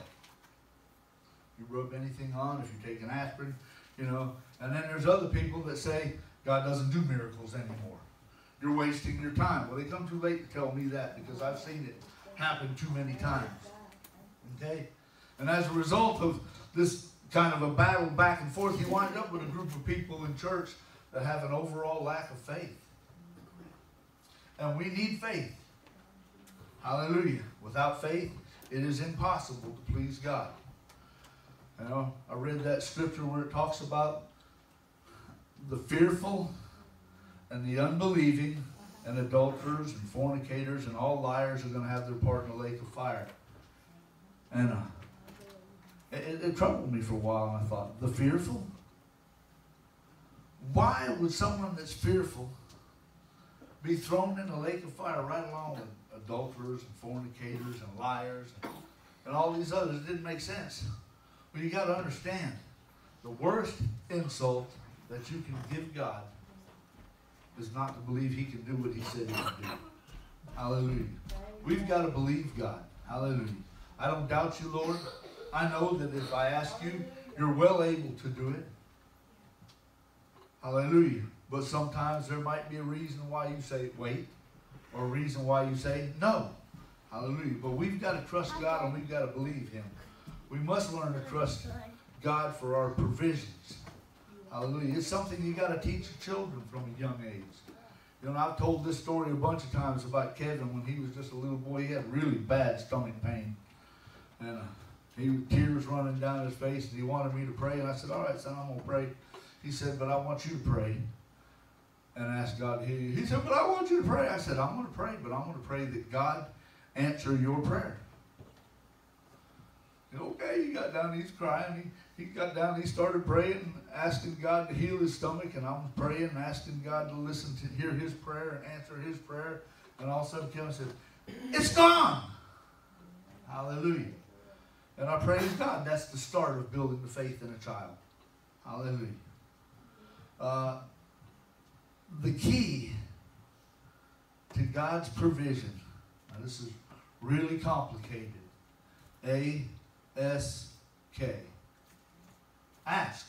A: You rub anything on, if you take an aspirin, you know. And then there's other people that say, God doesn't do miracles anymore. You're wasting your time. Well, they come too late to tell me that, because I've seen it happen too many times. Okay? And as a result of this kind of a battle back and forth, he wound up with a group of people in church that have an overall lack of faith. And we need faith. Hallelujah. Without faith, it is impossible to please God. You know, I read that scripture where it talks about the fearful and the unbelieving and adulterers and fornicators and all liars are going to have their part in the lake of fire. And uh, it, it troubled me for a while, and I thought, the fearful? Why would someone that's fearful be thrown in the lake of fire right along with adulterers and fornicators and liars and, and all these others? It didn't make sense. But you got to understand, the worst insult that you can give God is not to believe he can do what he said he can do. Hallelujah. We've got to believe God. Hallelujah. I don't doubt you, Lord. I know that if I ask you, you're well able to do it. Hallelujah. But sometimes there might be a reason why you say wait, or a reason why you say no. Hallelujah. But we've got to trust God, and we've got to believe him. We must learn to trust God for our provisions. Hallelujah. It's something you got to teach your children from a young age. You know, I've told this story a bunch of times about Kevin when he was just a little boy. He had really bad stomach pain. And uh, he tears running down his face, and he wanted me to pray. And I said, all right, son, I'm going to pray. He said, but I want you to pray and ask God to hear you. He said, but I want you to pray. I said, I'm going to pray, but I'm going to pray that God answer your prayer. Okay, he got down, he's crying. He, he got down, he started praying, asking God to heal his stomach, and I'm praying, asking God to listen to hear his prayer and answer his prayer. And all of a sudden Kevin said, it's gone. Hallelujah. And I praise God. That's the start of building the faith in a child. Hallelujah. Uh, the key to God's provision, now this is really complicated, A S K. Ask.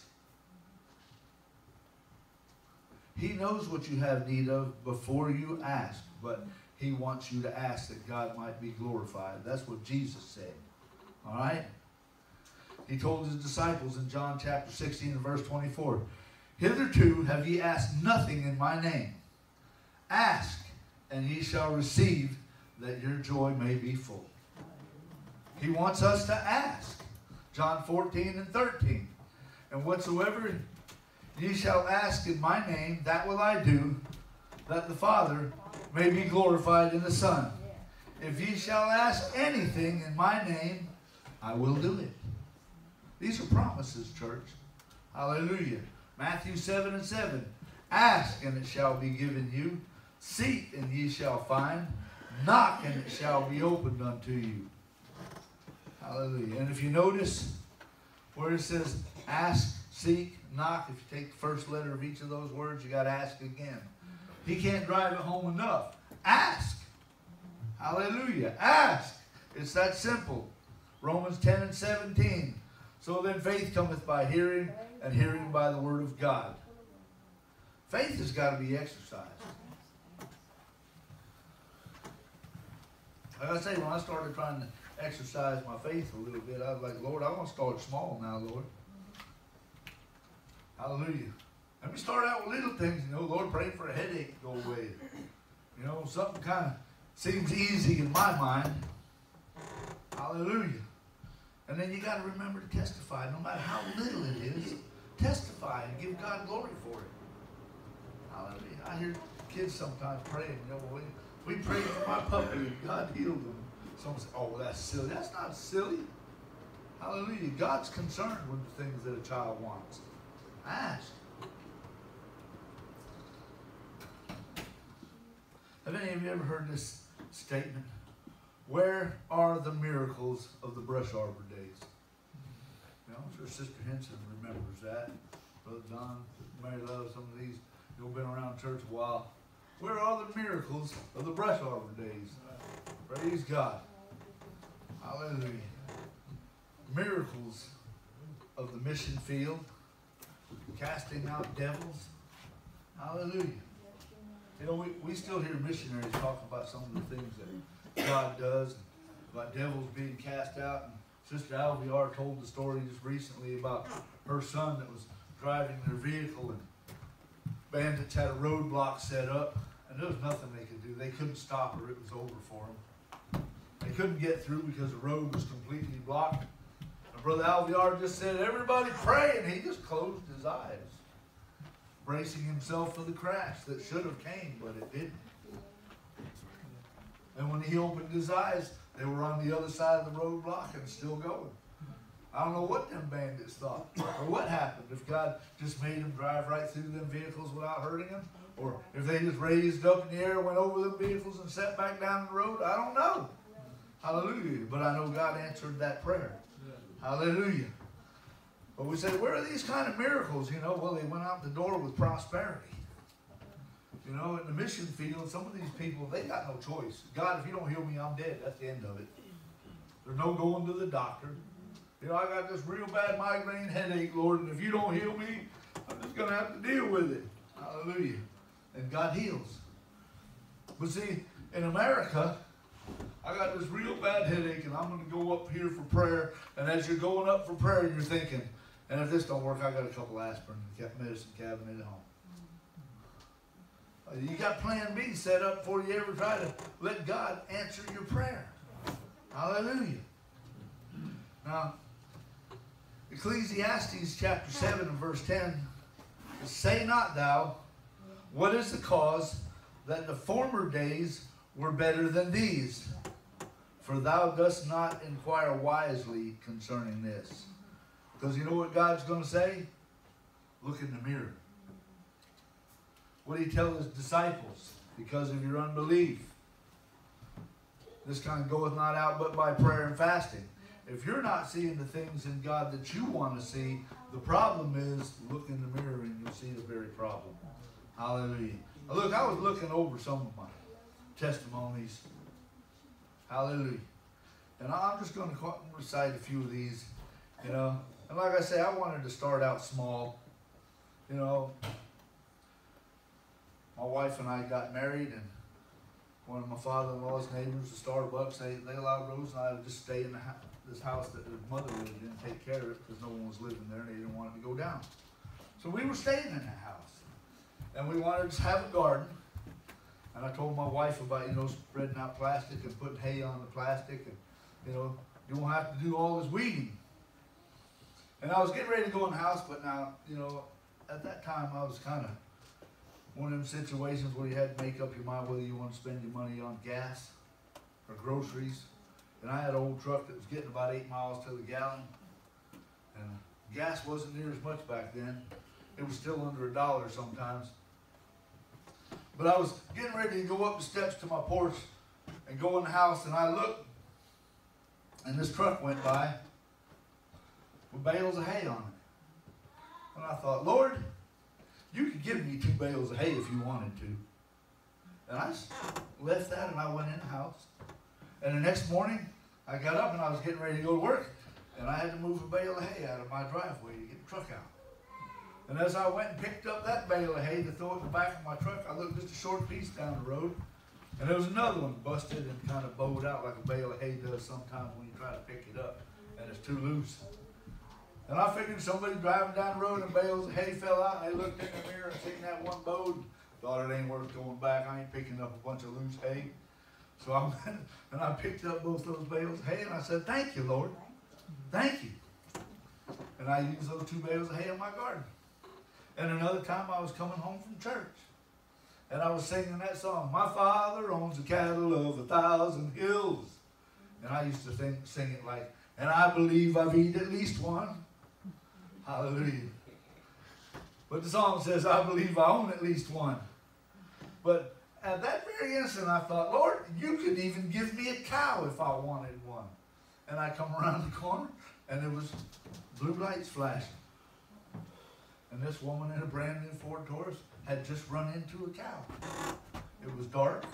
A: He knows what you have need of before you ask, but he wants you to ask that God might be glorified. That's what Jesus said. All right? He told his disciples in John chapter sixteen and verse twenty-four, hitherto have ye asked nothing in my name. Ask, and ye shall receive, that your joy may be full. He wants us to ask. John fourteen and thirteen. And whatsoever ye shall ask in my name, that will I do, that the Father may be glorified in the Son. If ye shall ask anything in my name, I will do it. These are promises, church. Hallelujah. Matthew seven and seven. Ask, and it shall be given you. Seek, and ye shall find. Knock, and it shall be opened unto you. Hallelujah. And if you notice where it says ask, seek, knock, if you take the first letter of each of those words, you got to ask again. He can't drive it home enough. Ask. Hallelujah. Ask. It's that simple. Romans ten and seventeen. So then faith cometh by hearing, and hearing by the word of God. Faith has got to be exercised. Like I say, when I started trying to exercise my faith a little bit, I was like, Lord, I want to start small now, Lord. Hallelujah. Let me start out with little things, you know, Lord, pray for a headache to go away. You know, something kind of seems easy in my mind. Hallelujah. And then you got to remember to testify, no matter how little it is. Testify and give God glory for it. Hallelujah. I hear kids sometimes praying, you know, we, we prayed for my puppy and God healed him. Someone says, oh, that's silly. That's not silly. Hallelujah. God's concerned with the things that a child wants. Ask. Have any of you ever heard this statement? Where are the miracles of the Brush Arbor days? You know, I'm sure Sister Henson remembers that. Brother John, Mary Love, some of these, you've been around church a while. Where are the miracles of the Brush Arbor days? Praise God. Hallelujah. Miracles of the mission field, casting out devils. Hallelujah. You know, we, we still hear missionaries talk about some of the things that God does, about devils being cast out. And Sister Alviar told the story just recently about her son that was driving their vehicle, and bandits had a roadblock set up, and there was nothing they could do. They couldn't stop her. It was over for them. They couldn't get through because the road was completely blocked. And Brother Alvear just said, everybody pray, and he just closed his eyes, bracing himself for the crash that should have came, but it didn't. And when he opened his eyes, they were on the other side of the roadblock and still going. I don't know what them bandits thought, or what happened, if God just made them drive right through them vehicles without hurting them, or if they just raised up in the air, went over them vehicles and sat back down the road. I don't know. Hallelujah. But I know God answered that prayer. Hallelujah. But we say, where are these kind of miracles? You know, well, they went out the door with prosperity. You know, in the mission field, some of these people, they got no choice. God, if you don't heal me, I'm dead. That's the end of it. There's no going to the doctor. You know, I got this real bad migraine headache, Lord, and if you don't heal me, I'm just going to have to deal with it. Hallelujah. And God heals. But see, in America, I got this real bad headache, and I'm going to go up here for prayer. And as you're going up for prayer, you're thinking, and if this don't work, I got a couple aspirin in the medicine cabinet at home. You got plan B set up before you ever try to let God answer your prayer. Hallelujah. Now, Ecclesiastes chapter seven and verse ten, say not thou, what is the cause that the former days were better than these? For thou dost not inquire wisely concerning this. Because you know what God's going to say? Look in the mirror. What did he tell his disciples? Because of your unbelief. This kind goeth not out but by prayer and fasting. If you're not seeing the things in God that you want to see, the problem is, look in the mirror and you'll see the very problem. Hallelujah. Now look, I was looking over some of my testimonies. Hallelujah. And I'm just going to recite a few of these, you know. And like I say, I wanted to start out small, you know. My wife and I got married, and one of my father-in-law's neighbors, the Starbucks, they, they allowed Rose and I to just stay in the house, this house that his mother lived in, take care of it, because no one was living there and they didn't want it to go down. So we were staying in that house, and we wanted to have a garden. And I told my wife about, you know, spreading out plastic and putting hay on the plastic, and, you know, you won't have to do all this weeding. And I was getting ready to go in the house, but now, you know, at that time I was kind of one of them situations where you had to make up your mind whether you want to spend your money on gas or groceries. And I had an old truck that was getting about eight miles to the gallon. And gas wasn't near as much back then. It was still under a dollar sometimes. But I was getting ready to go up the steps to my porch and go in the house, and I looked, and this truck went by with bales of hay on it. And I thought, Lord, you could give me two bales of hay if you wanted to. And I left that and I went in the house. And the next morning, I got up and I was getting ready to go to work. And I had to move a bale of hay out of my driveway to get the truck out. And as I went and picked up that bale of hay to throw it in the back of my truck, I looked just a short piece down the road. And there was another one busted and kind of bowed out like a bale of hay does sometimes when you try to pick it up. And it's too loose. And I figured somebody driving down the road and bales of hay fell out, and they looked in the mirror and seen that one bowed. Thought it ain't worth going back. I ain't picking up a bunch of loose hay. So I went and I picked up both those bales of hay, and I said, thank you, Lord. Thank you. And I used those two bales of hay in my garden. And another time I was coming home from church, and I was singing that song, my Father owns the cattle of a thousand hills. And I used to think, sing it like, and I believe I've eaten at least one. Hallelujah. But the song says, I believe I own at least one. But at that very instant, I thought, Lord, you could even give me a cow if I wanted one. And I come around the corner, and there was blue lights flashing. And this woman in a brand new Ford Taurus had just run into a cow. It was dark.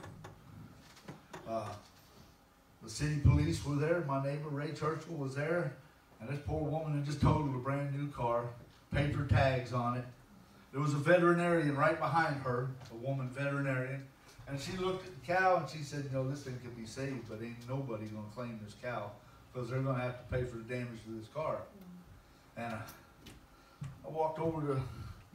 A: Uh, the city police were there. My neighbor, Ray Churchill, was there. And this poor woman had just totaled a brand new car, paper tags on it. There was a veterinarian right behind her, a woman veterinarian. And she looked at the cow and she said, you know, this thing could be saved, but ain't nobody going to claim this cow because they're going to have to pay for the damage to this car. And uh, I walked over to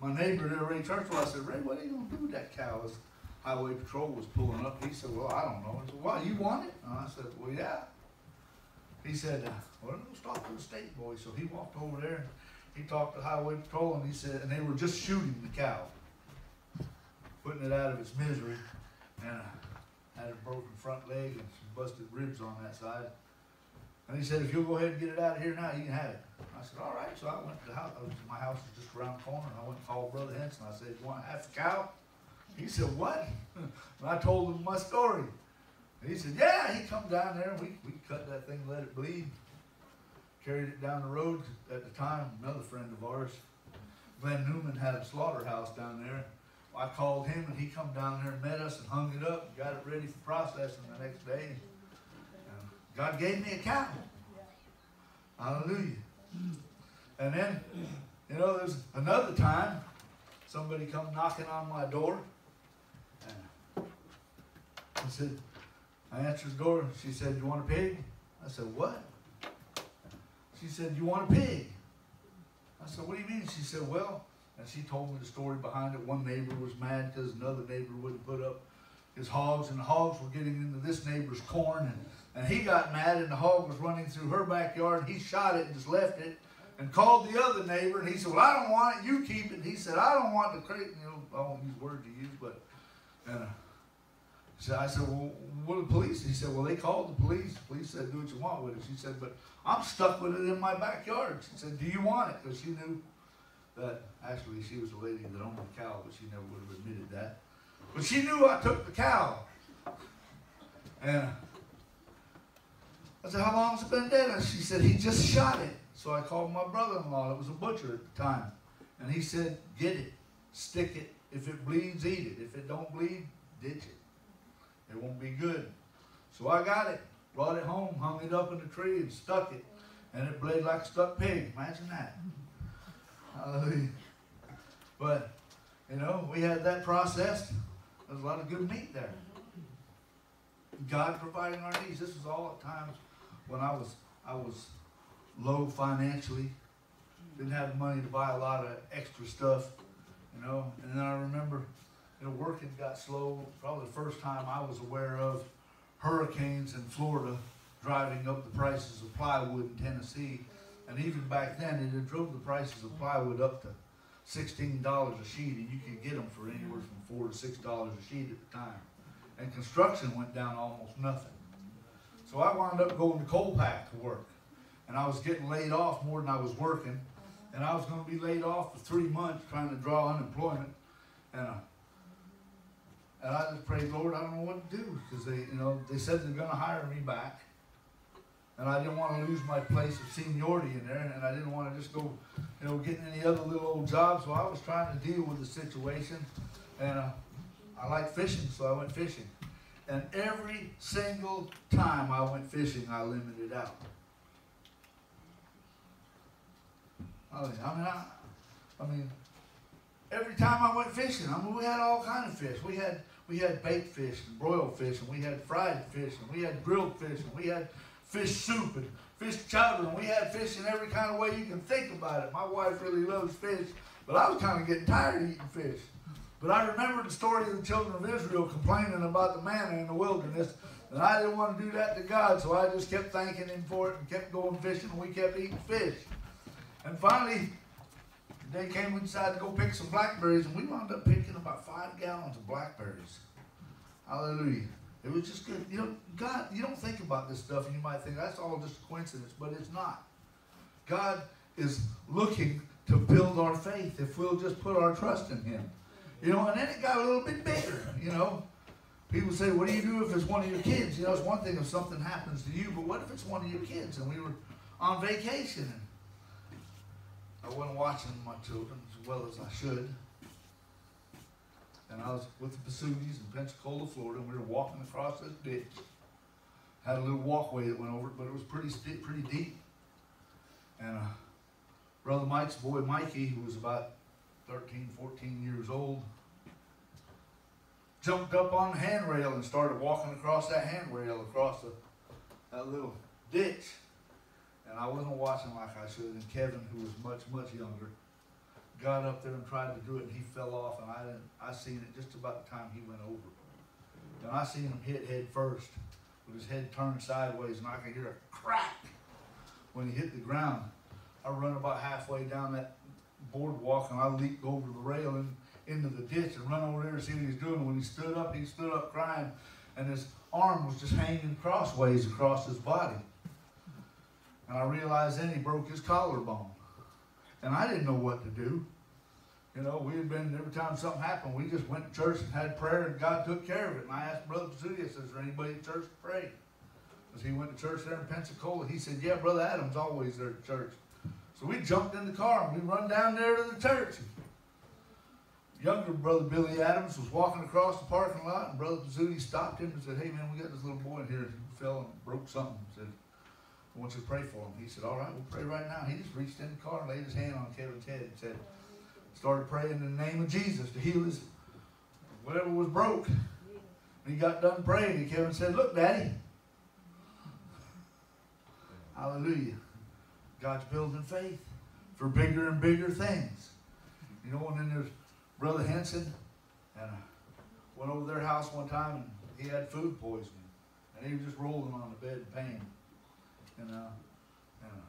A: my neighbor there, Ray Churchill, I said, Ray, what are you going to do with that cow? As highway patrol was pulling up. He said, well, I don't know. I said, well, you want it? And I said, well, yeah. He said, uh, well, let's talk to the state boy. So he walked over there. He talked to highway patrol, and he said, and they were just shooting the cow, putting it out of its misery, and uh, had a broken front leg and some busted ribs on that side. And he said, if you'll go ahead and get it out of here now, you can have it. I said, all right. So I went to the house. My house was just around the corner, and I went and called Brother Henson. I said, you want half the cow? He said, what? And I told him my story. And he said, yeah. He come down there, and we, we cut that thing, let it bleed. Carried it down the road. At the time, another friend of ours, Glenn Newman, had a slaughterhouse down there. I called him, and he come down there and met us and hung it up and got it ready for processing the next day. And God gave me a cow. Hallelujah. And then, you know, there's another time, somebody come knocking on my door. And I said, I answered the door. She said, you want a pig? I said, what? She said, you want a pig? I said, what do you mean? She said, well, and she told me the story behind it. One neighbor was mad because another neighbor wouldn't put up his hogs, and the hogs were getting into this neighbor's corn, and, and he got mad, and the hog was running through her backyard, and he shot it and just left it, and called the other neighbor, and he said, well, I don't want it, you keep it. And he said, I don't want the crate. You know, I won't use words to use, but, and uh, so I said, well, what are the police? He said, well, they called the police. The police said, do what you want with it. She said, but I'm stuck with it in my backyard. She said, do you want it? Because she knew that, actually, she was the lady that owned the cow, but she never would have admitted that. But she knew I took the cow. And I said, how long has it been dead? And she said, he just shot it. So I called my brother-in-law, that was a butcher at the time. And he said, get it, stick it. If it bleeds, eat it. If it don't bleed, ditch it. It won't be good. So I got it, brought it home, hung it up in the tree, and stuck it. And it bled like a stuck pig. Imagine that. Hallelujah. But, you know, we had that processed. There's a lot of good meat there. God providing our needs. This was all at times when I was I was low financially. Didn't have the money to buy a lot of extra stuff, you know. And then I remember, you know, working got slow. Probably the first time I was aware of hurricanes in Florida driving up the prices of plywood in Tennessee. And even back then, it had drove the prices of plywood up to sixteen dollars a sheet, and you could get them for anywhere from four to six dollars a sheet at the time. And construction went down almost nothing. So I wound up going to coal pack to work. And I was getting laid off more than I was working. And I was going to be laid off for three months trying to draw unemployment. And, uh, and I just prayed, Lord, I don't know what to do. Because they, you know, they said they're going to hire me back. And I didn't want to lose my place of seniority in there. And I didn't want to just go, you know, getting any other little old job. So I was trying to deal with the situation. And uh, I like fishing, so I went fishing. And every single time I went fishing, I limited out. I mean, I, I mean, every time I went fishing, I mean, we had all kinds of fish. We had we had baked fish and broiled fish, and we had fried fish, and we had grilled fish, and we had fish soup and fish chowder, and we had fish in every kind of way you can think about it. My wife really loves fish, but I was kind of getting tired of eating fish. But I remember the story of the children of Israel complaining about the manna in the wilderness, and I didn't want to do that to God, so I just kept thanking Him for it and kept going fishing, and we kept eating fish. And finally, they came inside to go pick some blackberries, and we wound up picking about five gallons of blackberries. Hallelujah. It was just good. You know, God, you don't think about this stuff, and you might think that's all just a coincidence, but it's not. God is looking to build our faith if we'll just put our trust in Him. You know, and then it got a little bit bigger, you know. People say, what do you do if it's one of your kids? You know, it's one thing if something happens to you, but what if it's one of your kids? And we were on vacation, and I wasn't watching my children as well as I should. And I was with the Pasutis in Pensacola, Florida, and we were walking across this ditch. Had a little walkway that went over it, but it was pretty pretty deep. And uh, Brother Mike's boy, Mikey, who was about thirteen, fourteen years old, jumped up on the handrail and started walking across that handrail across the, that little ditch. And I wasn't watching like I should. And Kevin, who was much, much younger, got up there and tried to do it, and he fell off, and I didn't, I seen it just about the time he went over. And I seen him hit head first, with his head turned sideways, and I could hear a crack when he hit the ground. I run about halfway down that boardwalk, and I leaped over the rail and into the ditch and run over there to see what he was doing. And when he stood up, he stood up crying, and his arm was just hanging crossways across his body. And I realized then he broke his collarbone. And I didn't know what to do. You know, we had been, every time something happened, we just went to church and had prayer, and God took care of it. And I asked Brother Pizzuti, I said, is there anybody at church to pray? Because he went to church there in Pensacola. He said, yeah, Brother Adam's always there at church. So we jumped in the car and we run down there to the church. Younger Brother Billy Adams was walking across the parking lot, and Brother Pizzuti stopped him and said, hey man, we got this little boy in here who fell and broke something. He said, I want you to pray for him. He said, all right, we'll pray right now. He just reached in the car and laid his hand on Kevin's head and said, started praying in the name of Jesus to heal his, whatever was broke. And he got done praying, and Kevin said, look, Daddy. Hallelujah. God's building faith for bigger and bigger things. You know, and then there's Brother Henson, and I went over their house one time, and he had food poisoning. And he was just rolling on the bed in pain. And, uh, and uh,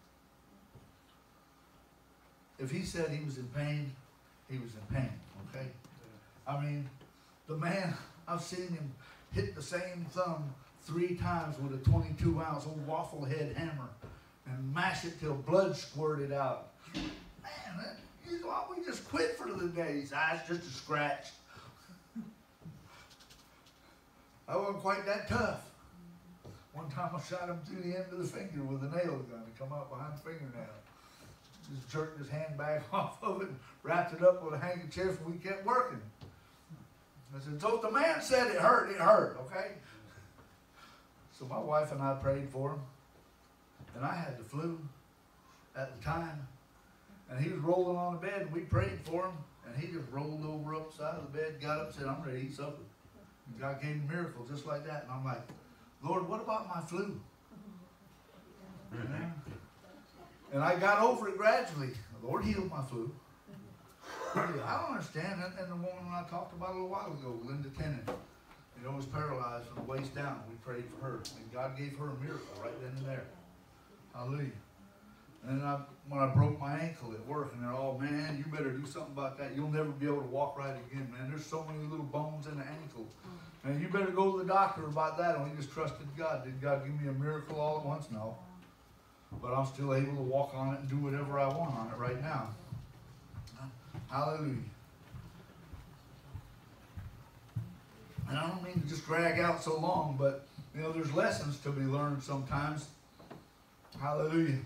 A: if he said he was in pain, he was in pain, okay? I mean, the man, I've seen him hit the same thumb three times with a twenty-two ounce old waffle head hammer and mash it till blood squirted out. Man, that, you know, we just quit for the day. His eyes just a scratch. I wasn't quite that tough. One time I shot him through the end of the finger with a nail gun to come out behind the fingernail. Just jerked his hand back off of it and wrapped it up with a handkerchief, and we kept working. I said, so if the man said it hurt, it hurt, okay? So my wife and I prayed for him, and I had the flu at the time, and he was rolling on the bed, and we prayed for him, and he just rolled over upside of the bed, got up and said, I'm ready to eat supper. And God gave him a miracle just like that, and I'm like, Lord, what about my flu? You know? And I got over it gradually. The Lord healed my flu. I don't understand. And, and the woman I talked about a little while ago, Linda Tennant, you know, was paralyzed from the waist down. We prayed for her, and God gave her a miracle right then and there. Hallelujah. And then I, when I broke my ankle at work, and they're all, man, you better do something about that. You'll never be able to walk right again, man. There's so many little bones in the ankle. And you better go to the doctor about that. And we just trusted God. Did God give me a miracle all at once? No. But I'm still able to walk on it and do whatever I want on it right now. Hallelujah. And I don't mean to just drag out so long, but, you know, there's lessons to be learned sometimes. Hallelujah.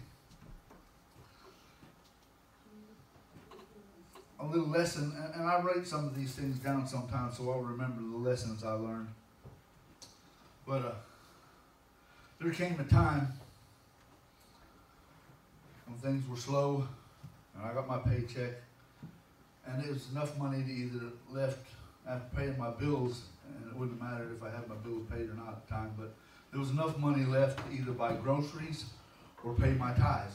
A: A little lesson, and I write some of these things down sometimes so I'll remember the lessons I learned. But uh, there came a time when things were slow, and I got my paycheck, and it was enough money to either left after paying my bills, and it wouldn't matter if I had my bills paid or not at the time, but there was enough money left to either buy groceries or pay my tithes.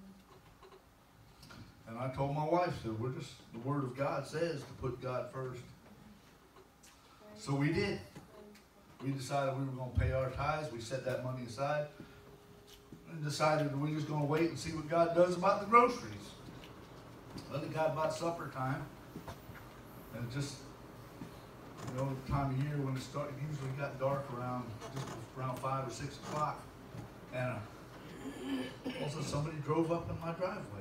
A: And I told my wife, said, we're just, the Word of God says to put God first. So we did. We decided we were going to pay our tithes. We set that money aside and decided that we were just going to wait and see what God does about the groceries. Well, it got about supper time. And it just, you know, the time of year when it started, it usually got dark around, just around five or six o'clock. And uh, also somebody drove up in my driveway.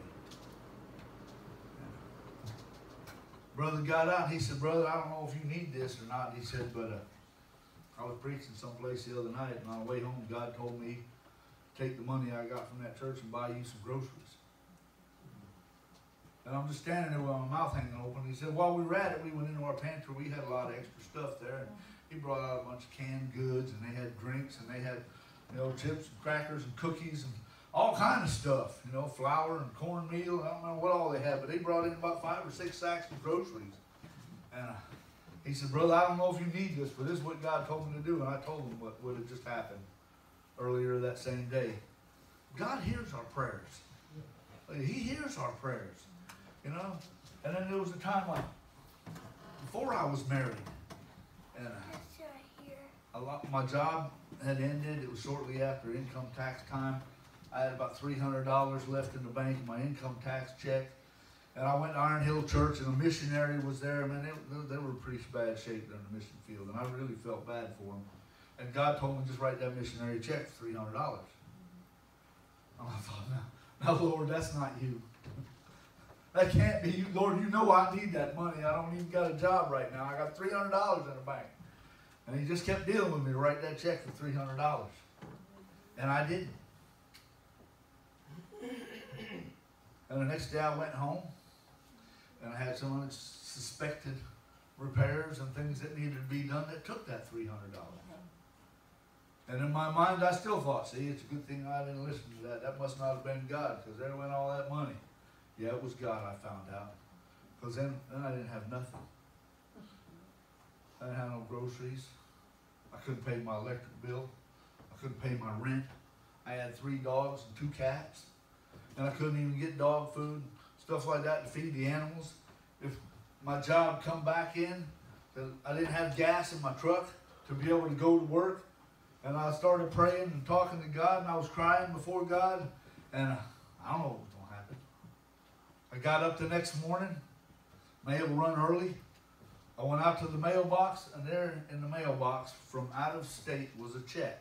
A: Brother got out and he said, brother, I don't know if you need this or not. He said, but uh, I was preaching someplace the other night, and on the way home, God told me to take the money I got from that church and buy you some groceries. And I'm just standing there with my mouth hanging open. He said, while we were at it, we went into our pantry. We had a lot of extra stuff there. And he brought out a bunch of canned goods, and they had drinks, and they had, you know, chips and crackers and cookies and all kind of stuff, you know, flour and cornmeal. I don't know what all they had, but they brought in about five or six sacks of groceries. And uh, he said, brother, I don't know if you need this, but this is what God told me to do. And I told him what, what had just happened earlier that same day. God hears our prayers. He hears our prayers. You know? And then there was a time like, before I was married, and a lot, my job had ended. It was shortly after income tax time. I had about three hundred dollars left in the bank in my income tax check. And I went to Iron Hill Church, and a missionary was there. Man, they, they were in pretty bad shape there in the mission field, and I really felt bad for them. And God told me just write that missionary a check for three hundred dollars. And I thought, no, no, Lord, that's not you. That can't be you. Lord, you know I need that money. I don't even got a job right now. I got three hundred dollars in the bank. And he just kept dealing with me to write that check for three hundred dollars. And I didn't. And the next day I went home, and I had some unsuspected repairs and things that needed to be done that took that three hundred dollars. And in my mind, I still thought, see, it's a good thing I didn't listen to that. That must not have been God, because there went all that money. Yeah, it was God, I found out. Because then, then I didn't have nothing. I didn't have no groceries. I couldn't pay my electric bill. I couldn't pay my rent. I had three dogs and two cats. And I couldn't even get dog food, stuff like that to feed the animals. If my job come back in, I didn't have gas in my truck to be able to go to work. And I started praying and talking to God, and I was crying before God. And I don't know what was going to happen. I got up the next morning, mail run early. I went out to the mailbox, and there in the mailbox from out of state was a check.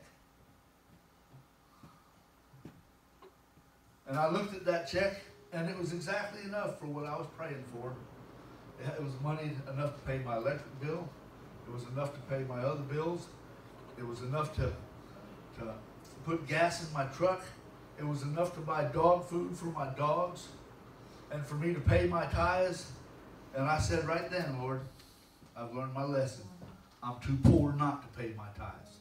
A: And I looked at that check, and it was exactly enough for what I was praying for. It was money enough to pay my electric bill. It was enough to pay my other bills. It was enough to, to put gas in my truck. It was enough to buy dog food for my dogs and for me to pay my tithes. And I said right then, Lord, I've learned my lesson. I'm too poor not to pay my tithes.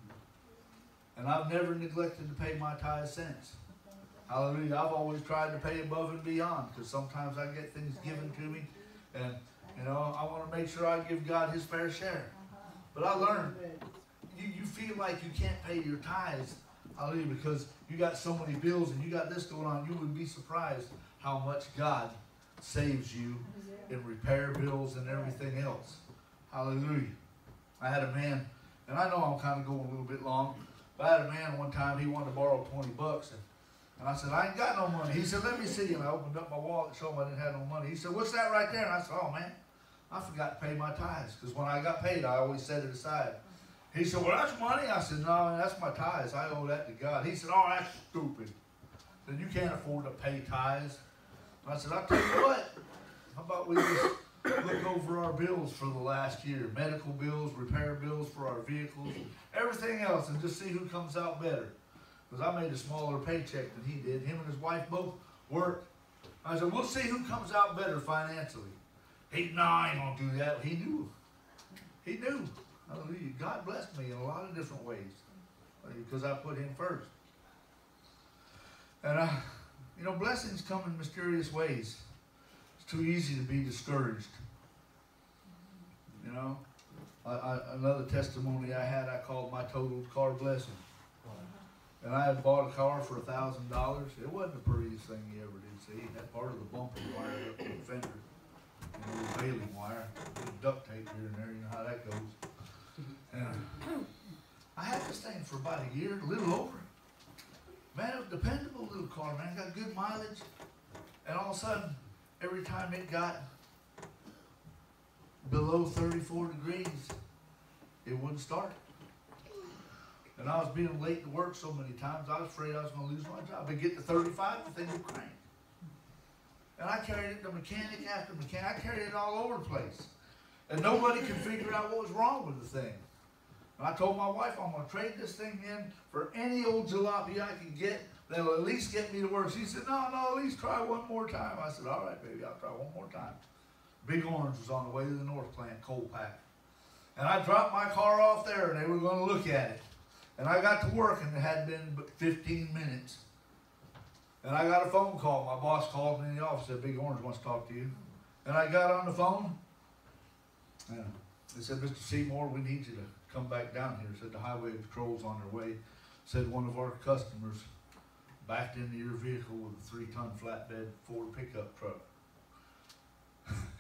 A: And I've never neglected to pay my tithes since. Hallelujah. I've always tried to pay above and beyond, because sometimes I get things given to me, and you know, I want to make sure I give God his fair share. But I learned, you, you feel like you can't pay your tithes, hallelujah, because you got so many bills and you got this going on. You would be surprised how much God saves you in repair bills and everything else. Hallelujah. I had a man, and I know I'm kind of going a little bit long, but I had a man one time, he wanted to borrow twenty bucks, and And I said, I ain't got no money. He said, let me see. And I opened up my wallet and showed him I didn't have no money. He said, what's that right there? And I said, oh, man, I forgot to pay my tithes. Because when I got paid, I always set it aside. He said, well, that's money. I said, no, that's my tithes. I owe that to God. He said, oh, that's stupid. Then you can't afford to pay tithes. And I said, I'll tell you what. How about we just look over our bills for the last year? Medical bills, repair bills for our vehicles, everything else, and just see who comes out better. Because I made a smaller paycheck than he did. Him and his wife both worked. I said, we'll see who comes out better financially. He, no, I ain't going to do that. He knew. He knew. Hallelujah. God blessed me in a lot of different ways because I put him first. And, uh, you know, blessings come in mysterious ways. It's too easy to be discouraged. You know, I, I, another testimony I had, I called my totaled car blessing. And I had bought a car for a thousand dollars. It wasn't the prettiest thing you ever did see. It had part of the bumper wired up to the fender, you know, the baling wire, duct tape here and there. You know how that goes. And I had this thing for about a year, a little over. Man, it was a dependable little car, man. It got good mileage. And all of a sudden, every time it got below thirty-four degrees, it wouldn't start. And I was being late to work so many times, I was afraid I was going to lose my job. But get to thirty-five, the thing would crank. And I carried it to mechanic after mechanic. I carried it all over the place. And nobody could figure out what was wrong with the thing. And I told my wife, I'm going to trade this thing in for any old jalopy I can get that'll at least get me to work. She said, no, no, at least try one more time. I said, all right, baby, I'll try one more time. Big Orange was on the way to the North Plant, coal pack. And I dropped my car off there, and they were going to look at it. And I got to work, and it had been but fifteen minutes. And I got a phone call. My boss called me in the office and said, Big Orange wants to talk to you. And I got on the phone, and they said, Mister Seymour, we need you to come back down here. Said the highway patrol's on their way. Said one of our customers backed into your vehicle with a three-ton flatbed Ford pickup truck.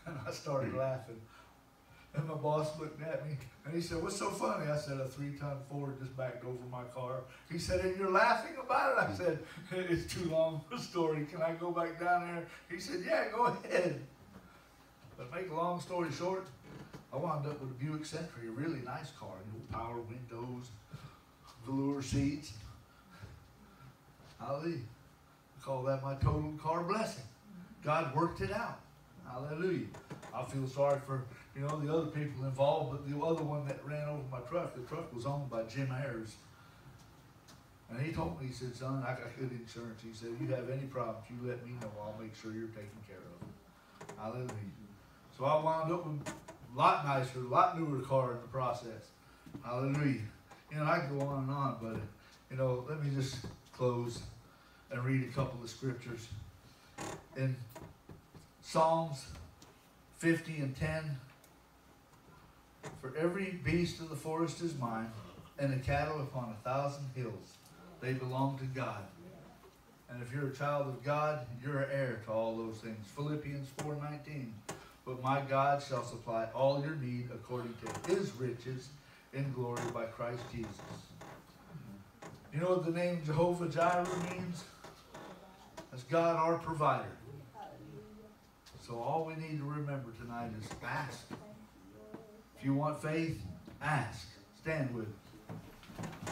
A: And I started laughing. And my boss looked at me and he said, "What's so funny?" I said, "A three-ton Ford just backed over my car." He said, "And you're laughing about it?" I said, "It's too long for a story. Can I go back down there?" He said, "Yeah, go ahead." But make a long story short, I wound up with a Buick Century, a really nice car, you know, power windows, velour seats. Hallelujah. I call that my total car blessing. God worked it out. Hallelujah. I feel sorry for, you know, the other people involved, but the other one that ran over my truck, the truck was owned by Jim Ayers. And he told me, he said, "Son, I got good insurance." He said, "You have any problems, you let me know. I'll make sure you're taken care of." Hallelujah. So I wound up with a lot nicer, a lot newer car in the process. Hallelujah. You know, I can go on and on, but, you know, let me just close and read a couple of scriptures. In Psalms fifty and ten, "For every beast of the forest is mine, and the cattle upon a thousand hills. They belong to God." And if you're a child of God, you're an heir to all those things. Philippians four nineteen, "But my God shall supply all your need according to his riches in glory by Christ Jesus." You know what the name Jehovah Jireh means? That's God our provider. So all we need to remember tonight is ask. If you want faith, ask. Stand with it.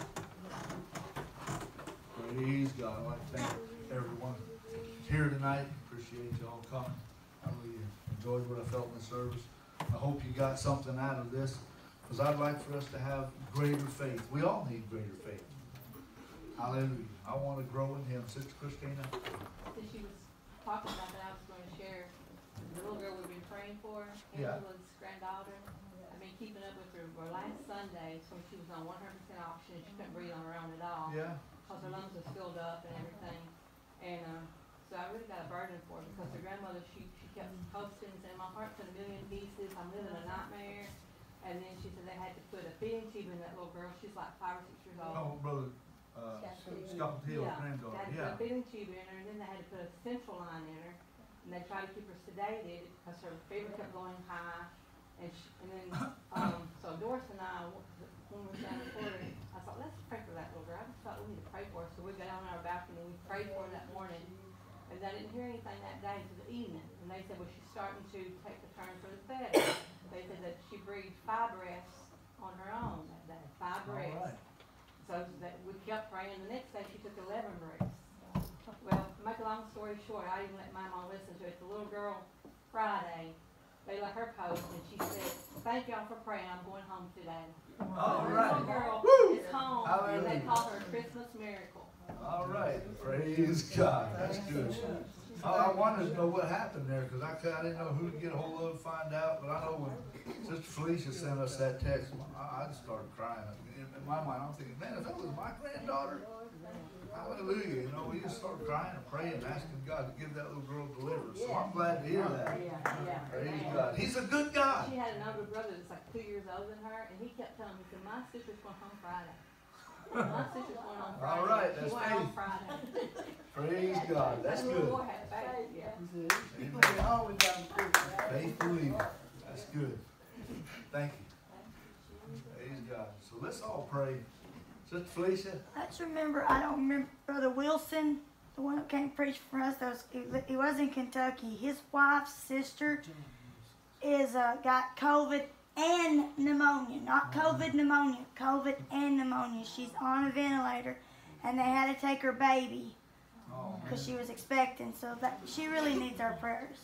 A: Praise God. I'd like to thank everyone here tonight. Appreciate y'all coming. I really enjoyed what I felt in the service. I hope you got something out of this, because I'd like for us to have greater faith. We all need greater faith. Hallelujah. I want to grow in him. Sister Christina?
B: Since she was talking about that, I was going to share the little girl we've been praying for,
A: Yeah.
B: Angela's granddaughter. I've been keeping up with her. Well, last Sunday, so she was on one hundred percent oxygen. She couldn't breathe on her own at all.
A: Yeah.
B: Because her lungs were filled up and everything. And uh, so I really got a burden for her, because her grandmother, she, she kept posting and saying, "My heart's in a million pieces. I'm living a nightmare." And then she said they had to put a feeding tube in that little girl. She's like five or six years old.
A: Oh, brother. Uh, Scott Hill,
B: Yeah,
A: granddaughter.
B: they had to
A: Yeah.
B: put a feeding tube in her, and then they had to put a central line in her, and they tried to keep her sedated because her fever kept going high, and she, and then um, so Doris and I, when we were down in Florida, I thought, let's pray for that little girl. I just thought we need to pray for her, so we got on our balcony and we prayed for her that morning, and I didn't hear anything that day to the evening, and they said, well, she's starting to take the turn for the better. They said that she breathed five breaths on her own that day, five breaths.
A: All right.
B: So that we kept praying. The next day she took eleven breaths. Well, to make a long story short, I even let my mom listen to it. The little girl, Friday, they let her post, and she said, "Thank y'all for praying. I'm going home today."
A: All
B: the
A: right.
B: little girl
A: Woo!
B: is home,
A: Hallelujah.
B: and they call her Christmas Miracle.
A: All right. Praise God. That's good. I, I wanted to know what happened there, because I, I didn't know who to get a hold of, find out. But I know when Sister Felicia sent us that text, I, I just started crying. In, in my mind, I'm thinking, man, if that was my granddaughter, hallelujah. You know, we just started crying and praying, asking God to give that little girl deliverance. So I'm glad to hear that.
B: Yeah, yeah.
A: Praise
B: And
A: God. He's a good God.
B: She had an older brother that's like two years older than her, and he kept telling me, he said, "My sister's going home Friday. My sister's going home Friday."
A: All right,
B: She
A: that's
B: went home
A: faith.
B: Friday.
A: Praise God. That's
B: That little
A: good.
B: boy had faith, yeah.
A: Amen. Faith believer. That's good. Thank you. Praise God. So let's all pray. Sister Felicia.
F: Let's remember, I don't remember Brother Wilson, the one that came preach for us. That was, he, he was in Kentucky. His wife's sister is uh, got COVID and pneumonia. Not COVID pneumonia, COVID and pneumonia. She's on a ventilator, and they had to take her baby because she was expecting. So that she really needs our prayers.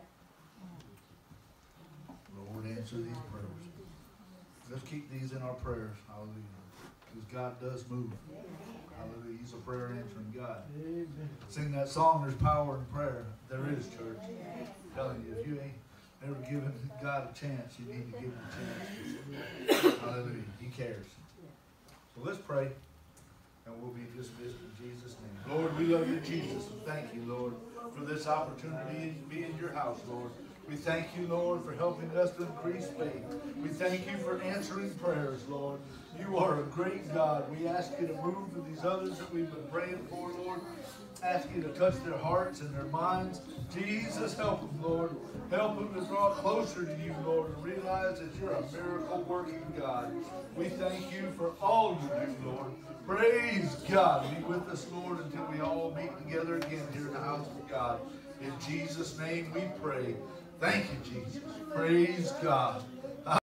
A: Lord, answer these prayers. Let's keep these in our prayers. Hallelujah. Because God does move. Hallelujah. He's a prayer answering God. Sing that song, "There's Power in Prayer." There is, church. I'm telling you, if you ain't never given God a chance, you need to give him a chance. Hallelujah. He cares. So let's pray, and we'll be dismissed in Jesus' name. Lord, we love you, Jesus, and thank you, Lord, for this opportunity to be in your house, Lord. We thank you, Lord, for helping us to increase faith. We thank you for answering prayers, Lord. You are a great God. We ask you to move to these others that we've been praying for, Lord. Ask you to touch their hearts and their minds. Jesus, help them, Lord. Help them to draw closer to you, Lord, and realize that you're a miracle-working God. We thank you for all you do, Lord. Praise God. Be with us, Lord, until we all meet together again here in the house of God. In Jesus' name we pray. Thank you, Jesus. Praise God.